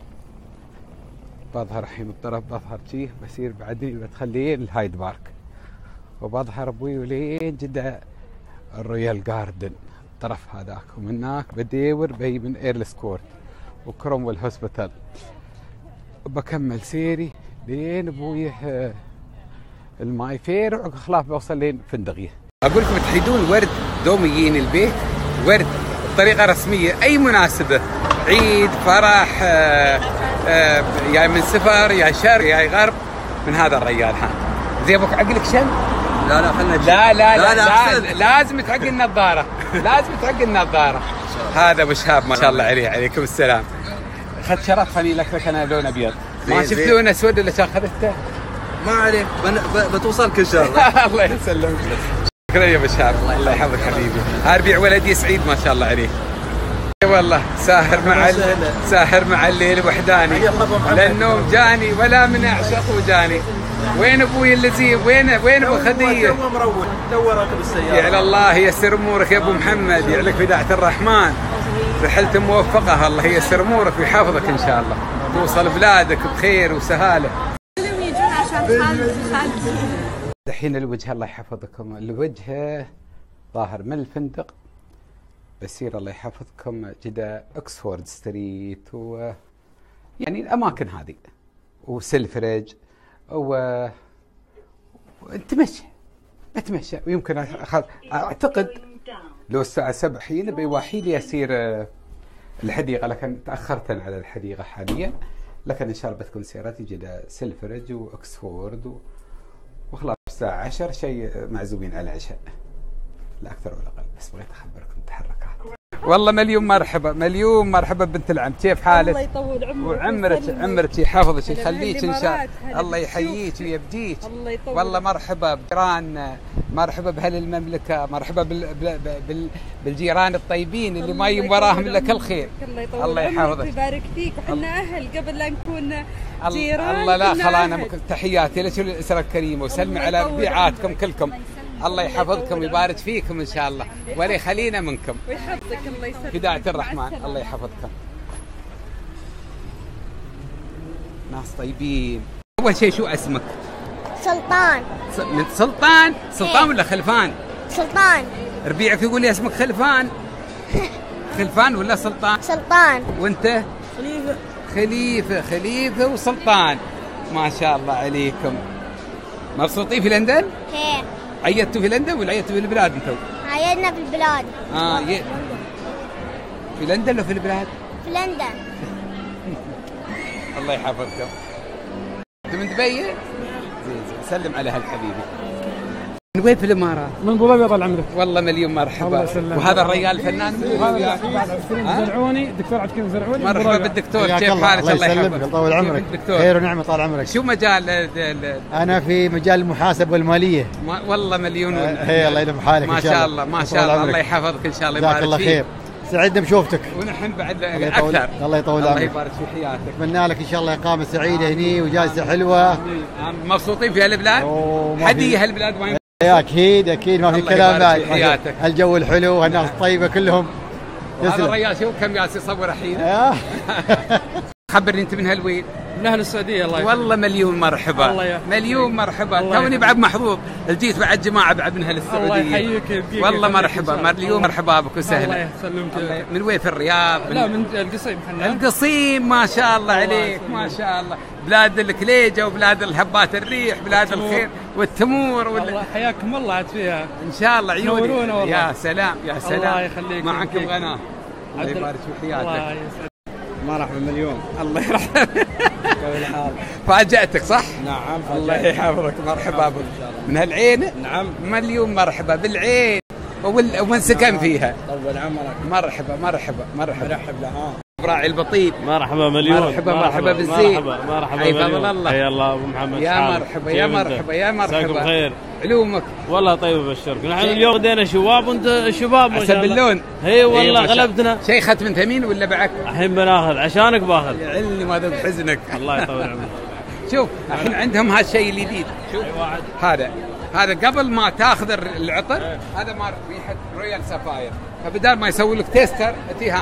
بظهر الحين من الطرف بظهر شيه بسير بعدني بتخلين الهايد بارك، وبظهر ابوي ولين جدة الرويال جاردن الطرف هذاك، ومن هناك بديور بي من ايرلس كورت وكرومويل هوسبيتال، وبكمل سيري لين ابوي الماي فير وعقب خلاف بوصل لين فندقيه. اقول لكم تحيدون ورد دوم يجين البيت ورد بطريقه رسميه، اي مناسبه عيد فرح يا من سفر يا شرق يا غرب من هذا الرجال. ها زي ابوك عقلك شن؟ لا خلنا لا لازم تعق النظاره لازم تعق النظاره. هذا ابو شهاب ما شاء الله عليه، عليكم السلام. اخذت شرف خلي لك انا لون ابيض، ما شفت لون اسود ولا اخذته؟ ما عليك بتوصلك ان شاء الله. الله يسلمك. شكرا يا ابو شهاب، الله يحفظك حبيبي. ربيع ولدي سعيد ما شاء الله عليه. والله ساهر مع الليل وحداني، لا النوم جاني ولا من اعشق وجاني. وين ابوي اللذيذ؟ وين ابو خديه؟ تو مروح دورك بالسياره. يا الله ييسر امورك يا ابو محمد، يعلك بداعة الرحمن، رحلت موفقه، الله ييسر امورك ويحافظك ان شاء الله، توصل بلادك بخير وسهاله. الحين الوجه الله يحفظكم، الوجه ظاهر من الفندق بسير الله يحفظكم جدا اكسفورد ستريت يعني الاماكن هذه وسلفرج نتمشى ويمكن اعتقد لو الساعه 7 حين بيواحي لي يصير الحديقه، لكن تاخرت على الحديقه حاليا، لكن ان شاء الله بتكون سيارتي جدا سلفرج واكسفورد وخلاص الساعه 10 شيء معزومين على العشاء لا اكثر ولا اقل. بس بغيت اخبركم التحركات. والله مليون مرحبا بنت العم، كيف حالك؟ الله يطول عمرك عمرك يحفظك يخليك ان شاء الله، الله يحييك ويبديك. الله يطول. والله مرحبا بجيران، مرحبا باهل المملكه، مرحبا بالجيران الطيبين اللي ما يم وراهم الا كل خير. الله يطول. الله يحفظك ويبارك فيك، وحنا اهل قبل لا نكون جيران. الله لا خلانا تحياتي لك الاسره الكريمه، وسلمي على بيعاتكم كلكم. الله يحفظكم ويبارك فيكم ان شاء الله، ولا يخلينا منكم ويحفظك. الله يسلمك. فداعة الرحمن. الله يحفظكم. ناس طيبين. اول شيء شو اسمك؟ سلطان. من سلطان ولا خلفان؟ سلطان. ربيعك يقول لي اسمك خلفان. خلفان ولا سلطان؟ سلطان. وانت؟ خليفه وسلطان. ما شاء الله عليكم. مبسوطين في لندن؟ خير. عيدتوا في لندن ولا عيدتوا في البلاد انتم؟ عيدنا في البلاد. في لندن ولا في البلاد؟ في لندن. الله يحفظكم. انت من دبي؟ زين. سلم على هالحبيبي. من وين في الامارات؟ من ابو ظبي طال عمرك. والله مليون مرحبا. وهذا الرجال الفنان زرعوني دكتور عبد الكريم زرعوني. مرحبا بالدكتور، كيف حالك؟ الله يحفظك. يطول عمرك. خير ونعمه طال عمرك. شو مجال انا في مجال المحاسبه والماليه. والله مليون. الله يديم حالك. ما شاء الله ما شاء الله. الله يحفظك ان شاء الله. يبارك فيك. جزاك الله خير. سعدنا بشوفتك. ونحن بعد اكثر. الله يطول عمرك. الله يبارك في حياتك. اتمنى لك ان شاء الله اقامه سعيده هني وجالسه حلوه. مبسوطين في هالبلاد؟ هديه هالبلاد ما اكيد ما في كلام بعد. الجو الحلو والناس الطيبه كلهم. هذا الرجال شوف كم جالس يصور الحين. خبرني انت من هالوين؟ من اهل السعوديه. الله والله مليون مرحبا. مليون مرحبا. توني بعد محظوظ جيت بعد جماعه بعد من اهل السعوديه. الله يحييك. والله مرحبا مليون مرحبا بك وسهلا. الله يسلمك. من وين؟ في الرياض؟ لا من القصيم. القصيم. ما شاء الله عليك ما شاء الله. بلاد الكليجه وبلاد الهبات الريح، بلاد الخير والتمور. والله حياكم الله عاد فيها ان شاء الله. عيوني نورونا والله. يا سلام يا سلام. الله يخليك. ما عنكم غناه. الله يبارك في حياتك. مرحبا مليون. الله يرحمك. فاجأتك صح؟ نعم. الله يحفظك. مرحبا بك. من هالعين؟ نعم. مليون مرحبا بالعين ومن سكن فيها. طول عمرك. مرحبا. مرحب لها. براعي البطيب. مرحبا مليون. مرحبا بالزين. مرحبا اي فضل الله. حيا الله ابو محمد. يا مرحبا. بخير. علومك؟ والله طيب وبشرك. نحن اليوم بدينا شباب وانت شباب ما شاء الله. حسب اللون. اي والله غلبتنا. شيء ختم من ثمين ولا بعك؟ الحين بناخذ عشانك باخذ. يعلني ما ذوق حزنك. الله يطول عمرك. شوف الحين عندهم هالشيء الجديد. شوف هذا قبل ما تاخذ العطر هذا ما ريحه رويال سفاير، فبدال ما يسوي لك تيستر اتيها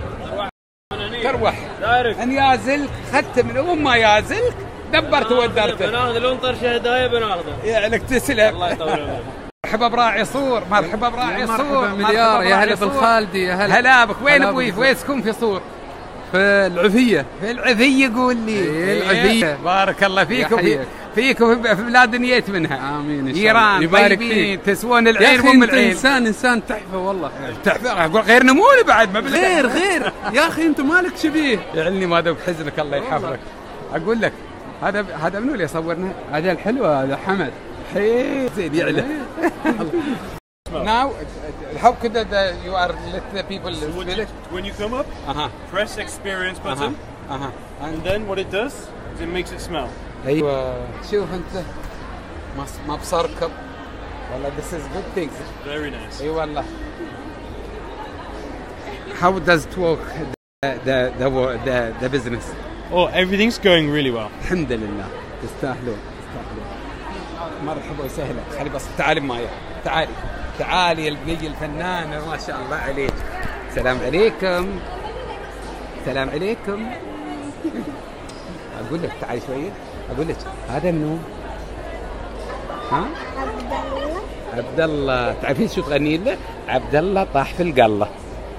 تروح ان يازلك خدت من اول ما يازلك دبرت ودرته. بناخذ الانطر هدايا بناخذه. يعلك تسلم. الله يطول عمرك. مرحبا براعي صور. مرحبا براعي صور. مرحبا مليار. يا هلا بالخالدي. يا هلا. هلا بك. وين ابوي؟ وين تكون في صور؟ في العفيه. في العفيه قول لي. العفيه. بارك الله فيكم في بلاد نيت منها. امين ان شاء الله. يبارك فيك. تسوون العين وام العين. انسان تحفه والله. تحفه. اقول غير نموني بعد ما غير يا اخي انت مالك شبيه. يعلني ما ذوق حزنك. الله يحفظك. اقول لك هذا منو اللي صورنا؟ هذا الحلوه هذا حمد. زين يعلى. Now, how could you are let the people when you come up, press experience button, and then what it does is it makes it smell. أيوة. شوف أنت ما بصركب والله. This is good things. Very nice. أي والله. How does it work the business? Oh, everything's going really well. الحمد لله. تستاهلون. مرحبا وسهلا. خلي بس تعالي معي. تعالي البنية الفنانة ما شاء الله عليك. سلام عليكم. أقول لك تعالي شوية. أقول لك هذا منو؟ ها؟ عبد الله. تعرفين شو تغني له؟ عبد الله طاح في القلة.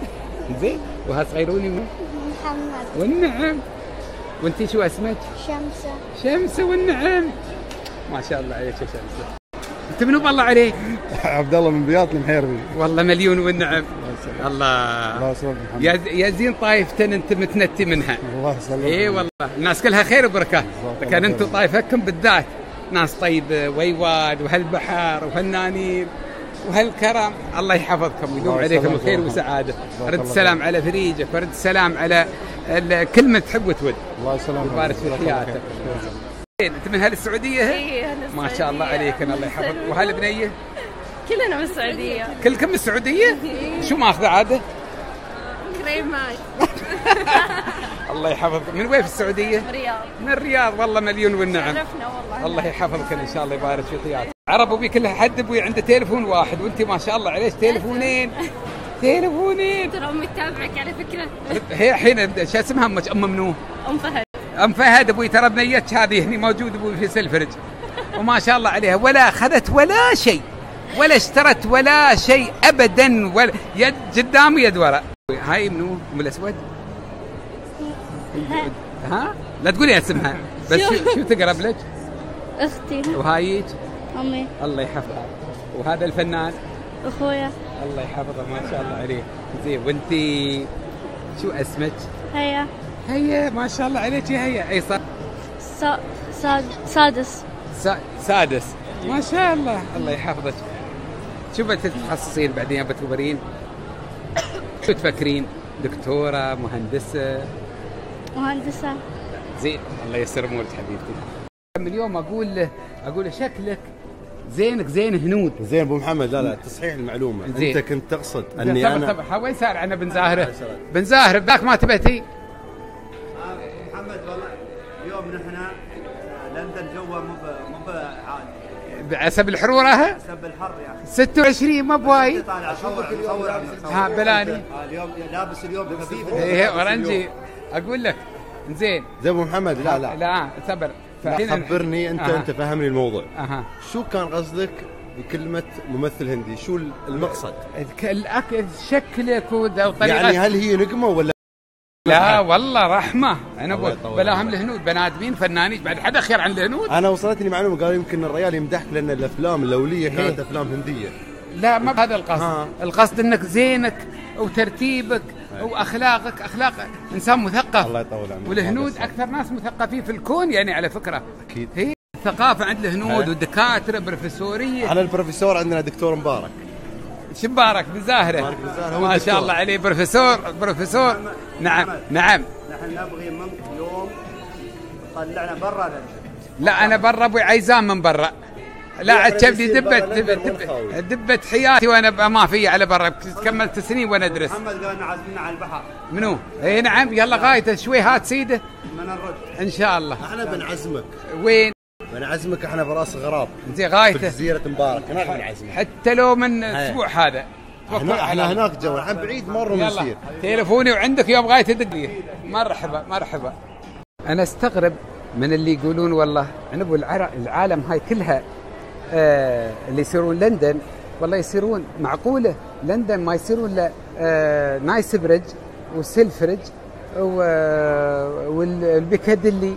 زين وهالصغيروني محمد. والنعم. وانتي شو اسمك؟ شمسة. شمسة والنعم. ما شاء الله عليك يا شمسة. انت منو بالله عليك؟ عبد الله من بياط المحيربي. والله مليون والنعم. الله يا زين طايفتن انت متنتي منها. الله يسلمك. اي والله الناس كلها خير وبركه، لكن انتم طايفتكم بالذات ناس طيبه ويواد وهالبحر وهالنانين وهالكرم. الله يحفظكم ويدوم عليكم الخير والسعاده. رد السلام على فريجك ورد السلام على كل من تحب وتود. الله يسلمك ويبارك في حياتك. انت من اهل السعوديه؟ اي اهل السعوديه. ما شاء الله عليك. الله يحفظك. وهالبنيه؟ كلنا من السعوديه. كلكم من السعوديه؟ شو ماخذه عاده؟ كريم ماي. الله يحفظك. من وين في السعوديه؟ الرياض. من الرياض. والله مليون والنعم. شرفنا والله. الله يحفظك ان شاء الله يبارك في حياتك. عرب ابوي كل حد ابوي عنده تليفون واحد، وانت ما شاء الله عليك تليفونين. تليفونين. ترى امي تتابعك على فكره. هي الحين شو اسمها امك؟ ام منو؟ ام فهد. ام فهد. ابوي ترى بنيتك هذه هني موجود ابوي في سلفرج، وما شاء الله عليها ولا اخذت ولا شيء ولا اشترت ولا شيء ابدا، ولا يد قدام ويد ورا. هاي منو؟ ام الاسود؟ ها؟ لا تقولي اسمها بس. شو تقرب لك؟ اختي. وهايك؟ امي. الله يحفظها. وهذا الفنان؟ اخويا. الله يحفظه ما شاء الله عليه. زين وانتي شو اسمك؟ هيا. هيا ما شاء الله عليك يا هيا. اي سادس. سادس ما شاء الله. الله يحفظك. شو بتتخصصين بعدين بتكبرين؟ شو تفكرين؟ دكتورة؟ مهندسة؟ مهندسة. زين الله ييسر امورك حبيبتي. اليوم اقول له شكلك زينك زين هنود. زين ابو محمد. لا تصحيح المعلومه. زين. انت كنت تقصد اني انا وين صار عنا بن زاهره ذاك ما تبتي محمد. والله اليوم نحن لندن جوا مو عادي بعسب الحرورة. حسب الحر يا اخي 26 ما بوايد. صور ها بلاني اليوم لابس اليوم خفيف. ايه اورنجي. اقول لك زين زي ابو محمد. لا صبر. خبرني انت. انت فهمني الموضوع. شو كان قصدك بكلمة ممثل هندي؟ شو المقصد؟ الاكل شكلك وطريقة. يعني هل هي نقمة ولا؟ لا والله رحمة. انا بلاهم الهنود بنادمين فنانين بعد حدا خير عن الهنود. انا وصلتني معلومة قال يمكن الرجال يمدحك لان الافلام الاولية كانت افلام هندية. لا ما بهذا القصد. القصد انك زينك وترتيبك واخلاقك اخلاق انسان مثقف. الله يطول عمرك. والهنود اكثر ناس مثقفين في الكون يعني على فكرة. اكيد. هي ثقافة عند الهنود ودكاترة بروفيسورية. على البروفيسور عندنا دكتور مبارك. شبارك بن زاهرة ما شاء الله عليه. بروفيسور. نعم. نحن نبغي منك اليوم طلعنا برا لندن. لا انا برا ابوي عايزان من برا. لا عجبني دبت حياتي وانا ما في على برا. كملت سنين وانا ادرس. محمد قال لنا عازمنا على البحر. منو؟ اي نعم. يلا غايته شوي هات سيده من الرد ان شاء الله. احنا بنعزمك. وين؟ بنعزمك احنا براس غراب. زين غايته في جزيرة مبارك. هناك بنعزمك حتى لو من اسبوع هذا. احنا هناك جو الحين بعيد مرة ونسير. تليفوني وعندك يوم غايته دق لي. مرحبا. انا استغرب من اللي يقولون والله عنبوا العالم هاي كلها اللي يصيرون لندن. والله يصيرون معقولة لندن ما يصيرون نايس بريدج وسيلفريدج والبيكاديلي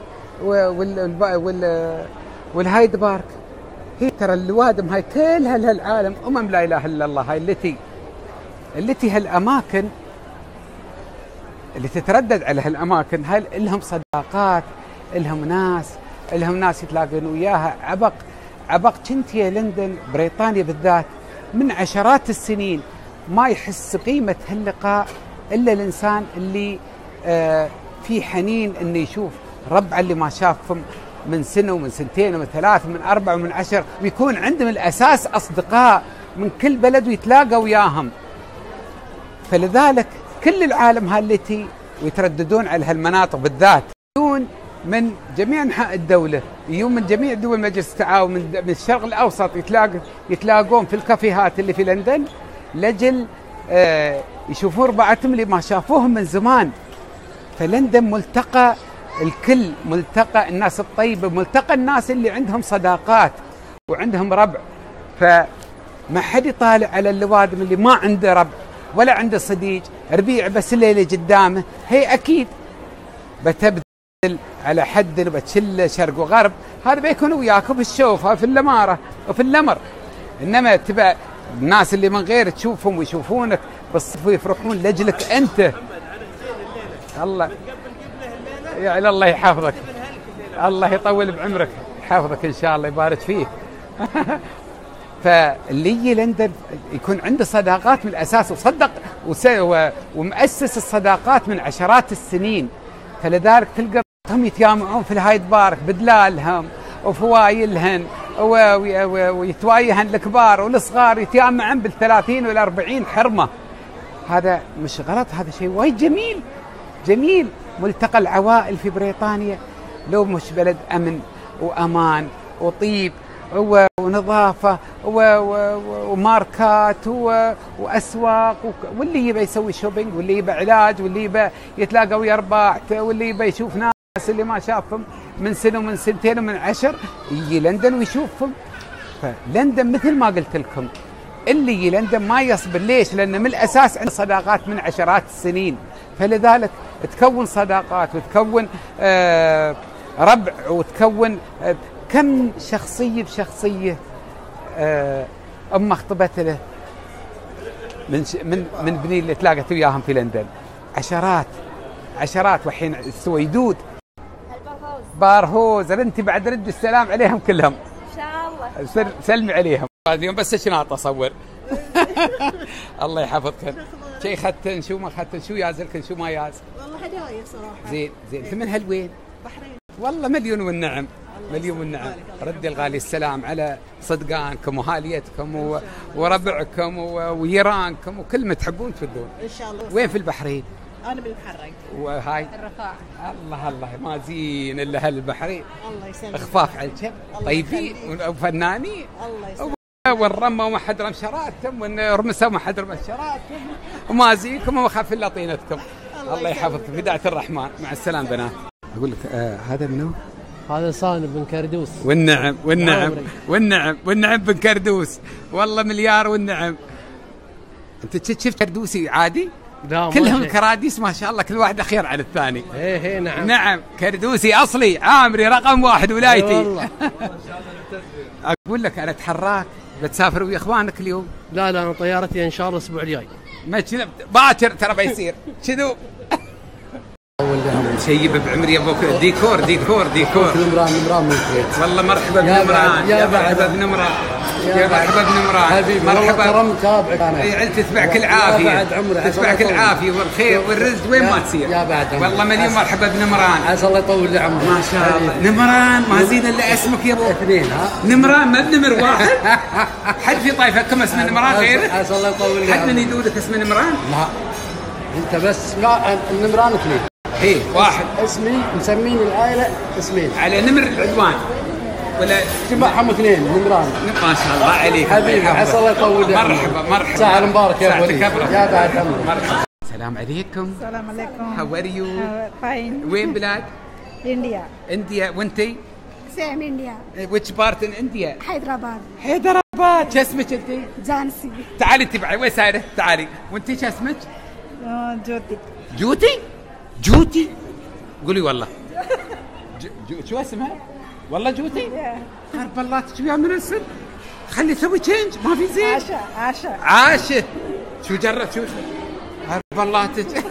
والهايد بارك. هي ترى الوادم هاي كلها لهالعالم لا اله الا الله. هاي التي هالاماكن اللي تتردد على هالاماكن هاي لهم صداقات، لهم ناس يتلاقون وياها. عبق كنت يا لندن بريطانيا بالذات من عشرات السنين ما يحس بقيمة هاللقاء إلا الإنسان اللي في حنين إنه يشوف ربعه اللي ما شافهم من سنة ومن سنتين ومن 3 ومن 4 ومن 10، ويكون عندهم الأساس أصدقاء من كل بلد ويتلاقى وياهم. فلذلك كل العالم هالتي ويترددون على هالمناطق بالذات يجون من جميع أنحاء الدولة، يجون من جميع دول مجلس التعاون من الشرق الأوسط يتلاقون في الكافيهات اللي في لندن لجل يشوفون ربعتهم اللي ما شافوهم من زمان. فلندن ملتقى الكل، ملتقى الناس الطيبة، ملتقى الناس اللي عندهم صداقات وعندهم ربع. فما حد يطالع على اللوادم اللي ما عنده ربع ولا عنده صديق، ربيع بس الليله قدامه، هي اكيد بتبذل على حد وبتشله شرق وغرب، هذا بيكون وياك بالشوفه في الاماره وفي الامر. انما تبع الناس اللي من غير تشوفهم ويشوفونك بالصف ويفرحون لاجلك انت. الله يعني الله يحفظك، الله يطول بعمرك، يحفظك ان شاء الله، يبارك فيك. فاللي يجي لندن يكون عنده صداقات من الاساس، وصدق ومؤسس الصداقات من عشرات السنين، فلذلك تلقى هم يتجامعون في الهايد بارك بدلالهم وفوايلهن ويتوايهن الكبار والصغار يتجمعون بال30 وال40 حرمه. هذا مش غلط، هذا شيء وايد جميل جميل. ملتقى العوائل في بريطانيا لو مش بلد امن وامان وطيب ونظافه وماركات واسواق، واللي يبى يسوي شوبينج، واللي يبى علاج، واللي يبى يتلاقى ويا رباح، واللي يبى يشوف ناس اللي ما شافهم من سنه ومن سنتين ومن 10 يجي لندن ويشوفهم. فلندن مثل ما قلت لكم اللي يجي لندن ما يصبر. ليش؟ لأن من الأساس عنده صداقات من عشرات السنين، فلذلك تكون صداقات وتكون ربع وتكون كم شخصية بشخصية. أخطبت له من بني اللي تلاقت وياهم في لندن عشرات، وحين السويدود بارهوز. انت بعد رد السلام عليهم كلهم ان شاء الله، سلمي عليهم. اليوم بس شناط اصور. الله يحفظكن. شي ختن شو ما ختن، شو يازلكن شو ما ياز؟ والله هدايا صراحه. زين انت من هالوين؟ بحرين. والله مليون والنعم، مليون والنعم. ردي الغالي السلام على صدقانكم وهاليتكم وربعكم ويرانكم وكل ما تحبون تفدون ان شاء الله. وين في البحرين؟ انا بالمحرق. وهاي الرفاع. الله ما زين الا هالبحرين. الله يسلمك. خفاف على الجب، طيبين وفنانين. الله يسلمك. والرمه وما حد رم شراتكم، والرمسه وما حد رم شراتكم، وما زيكم وما خاف الا طينتكم. الله يحفظكم في داعة الرحمن. مع السلامه بنات. اقول لك هذا منو؟ هذا صانب بن كردوس. والنعم بن كردوس، والله مليار والنعم. انت شفت كردوسي عادي؟ كلهم الكراديس ما شاء الله، كل واحد خير على الثاني. ايه نعم كردوسي اصلي، عامري رقم 1 ولايتي. والله. اقول لك انا اتحراك بتسافر ويا اخوانك اليوم. لا انا طيارتي ان شاء الله الاسبوع الجاي. ما باكر ترى بيصير شنو. شيب بعمري ابوك. ديكور نمران من الكويت. والله مرحبا بنمران، يا مرحبا بنمران، يا مرحبا بنمران. حبيبي مرحبا. كرم تابعك انا. عيلتي تتبعك العافيه، تتبعك العافيه والخير والرزق وين ما تصير. يا بعد والله مليون مرحبا بنمران. عسى الله يطول لي عمرك. ما شاء الله. نمران ما زين الا اسمك يا ابو. 2 ها؟ نمران ما بنمر واحد. حد في طائفتكم اسمه نمران غيرك؟ عسى الله يطول لي. حد من يدودك اسمه نمران؟ لا انت بس. لا النمران 2. ايه واحد. اسمي مسمين العائله اسمين على نمر العدوان ولا جمعهم 2 نمران. ما شاء الله عليك حبيبي. عسى الله يطول لي. مرحبا. ساعة مبارك يا وليد. يا بعد عمرك. مرحبا. السلام عليكم. السلام عليكم. How are you؟ Fine. وين بلاد؟ India. وانتي؟ Same India. Which part in India؟ حيدراباد. شو اسمك انتي؟ جانسي. تعالي انتي بعد وين سايرة؟ تعالي. وانتي شو اسمك؟ جوتي؟ قولي والله. شو اسمها؟ والله جوتي؟ خرب الله تشويها من السن. خلي تسوي تشينج ما في زين. عاشة. شو جرت شو خرب الله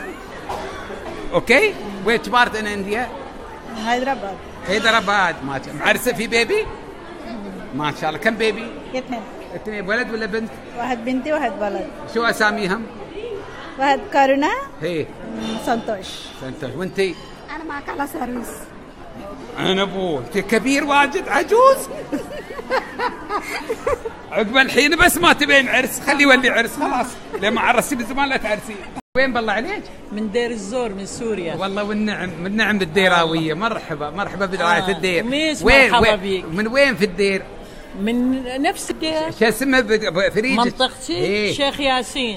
اوكي. ويتش بارت ان انديا؟ حيدراباد. ما معرسة في بيبي؟ ما شاء الله. كم بيبي؟ 2 ولد ولا بنت؟ واحد بنتي واحد ولد. شو اساميهم؟ واحد كارونا. هي سنتوش. وانتي؟ انا معك على سيرفيس. انا ابوه. انت كبير واجد عجوز. عقب الحين بس ما تبين عرس، خلي يولي عرس خلاص. لما عرسي من زمان لا تعرسي. وين بالله عليك؟ من دير الزور من سوريا. والله والنعم بالديراويه. مرحبا بدرايه الدير. مرحبا بيك. من وين في الدير؟ من نفس الدير. شو اسمه فريج؟ منطقتي شيخ ياسين.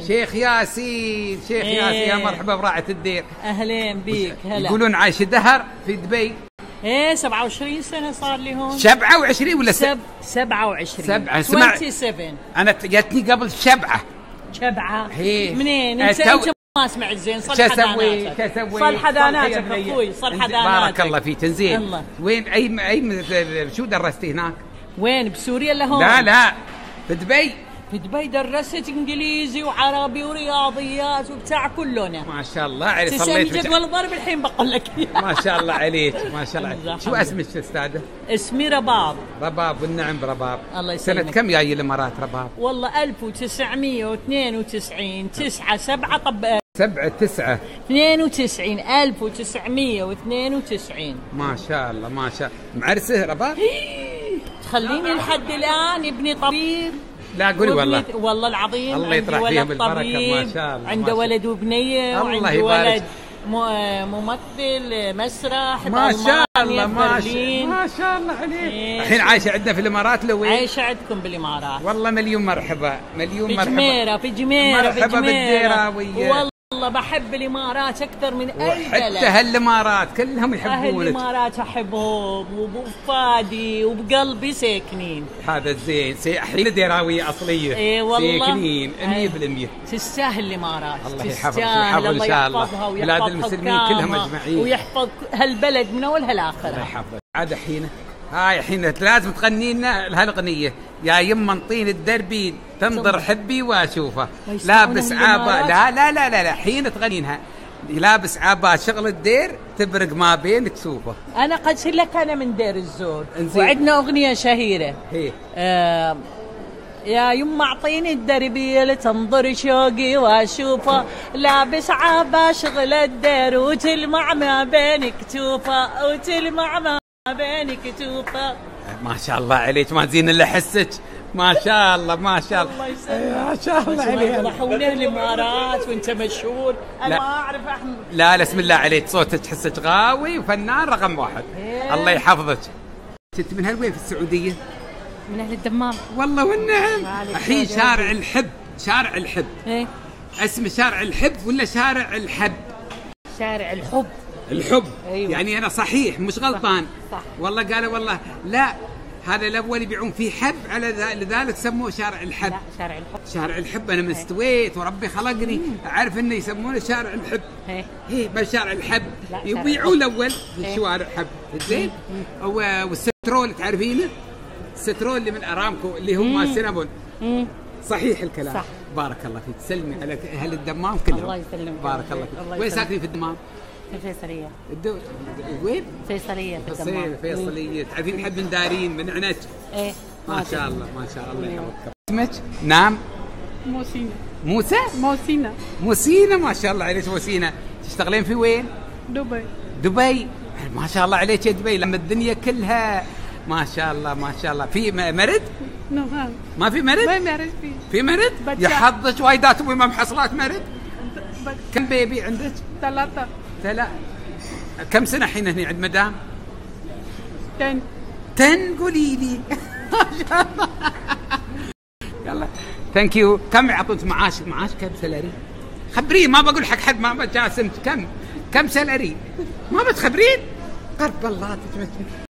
يا مرحبا براعة الدير. اهلين بيك. هلا. يقولون عايش دهر في دبي. 27 سنة صار لي هون. 27 ولا 27. 27. انا جتني قبل 7 شبعه هي. منين انت ما سمعت زين. صل حداناتك صل حداناتك اخوي صل حداناتك. بارك الله فيك. زين وين اي شو درستي هناك؟ وين بسوريا ولا هون؟ لا في دبي. في دبي درست انجليزي وعربي ورياضيات وبتاع كلنا. ما شاء الله عليك. صليت جدول ضرب الحين بقول لك. ما شاء الله عليك ما شاء الله عليك. شو اسمك استاذه؟ اسمي رباب. رباب والنعم برباب. الله يسلمك. سنة كم جاي الامارات رباب؟ والله 1992 9/7 طب 7/9 92 1992. ما شاء الله ما شاء الله. معرسه رباب؟ تخليني لحد الان ابني طبيب. لا قولي والله العظيم. الله يطرح فيهم البركه. ما شاء الله. عنده ولد وبنيه وعنده ولد ممثل مسرح ما شاء الله ما شاء الله عليك. الحين عايشه عندنا في الامارات لو عايشه عندكم بالامارات. والله مليون مرحبا مليون مرحبا. في جميره مرحبا بالديره والله بحب الامارات اكثر من اي بلد. حتى هالامارات كلهم يحبونك. اهل الامارات احبهم وبفادي وبقلبي ساكنين. هذا زين. الحين ديراويه اصليه. اي والله ساكنين 100%. تستاهل الامارات. الله يحفظها ان شاء الله. بلاد المسلمين كلهم اجمعين. ويحفظ هالبلد من اولها لاخرها. الله يحفظك. عاد الحين هاي الحين لازم تغني لنا هالغنيه يا يما انطيني الدربين تنظر حبي واشوفه لابس عابا. لا حين تغنينها لابس عابا شغل الدير تبرق ما بين كسوفه. انا قد لك انا من دير الزور وعندنا اغنيه شهيره هي يا يما اعطيني الدربيل تنظر شوقي واشوفه لابس عابا شغل الدير وتلمع ما بين كتوفه وتلمع ما بين كتوفه. ما شاء الله عليك ما زين الا حسك. ما شاء الله ما شاء الله. الله يسلمك. ما شاء الله عليك. ضحونا الامارات وانت مشهور. انا ما اعرف احمد. لا بسم الله عليك صوتك تحسك غاوي وفنان رقم 1. الله يحفظك. انت من هالوين في السعوديه؟ من اهل الدمام. والله والنعم. الحين شارع الحب. شارع الحب اسمه شارع الحب ولا شارع الحب؟ شارع الحب. الحب. أيوة. يعني انا صحيح مش غلطان. صح. والله قالوا والله لا هذا الاول يبيعون فيه حب على لذلك سموه شارع الحب. لا شارع الحب. شارع الحب. انا من استويت وربي خلقني اعرف انه يسمونه شارع الحب. هي ما شارع الحب يبيعوا الاول في شوارع حب. زين. والسترول تعرفينه؟ السترول اللي من ارامكو اللي هم السينابون. صحيح الكلام. صح. بارك الله فيك. تسلمي على اهل الدمام كلهم. الله يسلمك. بارك الله فيك. وين ساكنين في الدمام؟ في الفيصلية. وين؟ فيصلية في الدمام. فيصلية. تعرفين حد من دارين من عنج؟ ايه ما شاء الله ما شاء الله يحفظك. اسمك؟ نعم. موسينا. موسى؟ موسينا ما شاء الله عليك. موسينا تشتغلين في وين؟ دبي. ما شاء الله عليك يا دبي لما الدنيا كلها ما شاء الله ما شاء الله. في مرد؟ ما في مرد؟ ما مرد في مرد؟ يا حظك وايدات وما محصلات مرد. كم بيبي عندك؟ 3. كم سنة الحين هنا عند مدام؟ 10 قولي لي. ما شاء الله. يلا ثانك يو. كم يعطونك معاش كم سالري؟ خبرين ما بقول حق حد ما بجاسمت. كم سالري؟ ما بتخبرين؟ قرب الله تتمسك.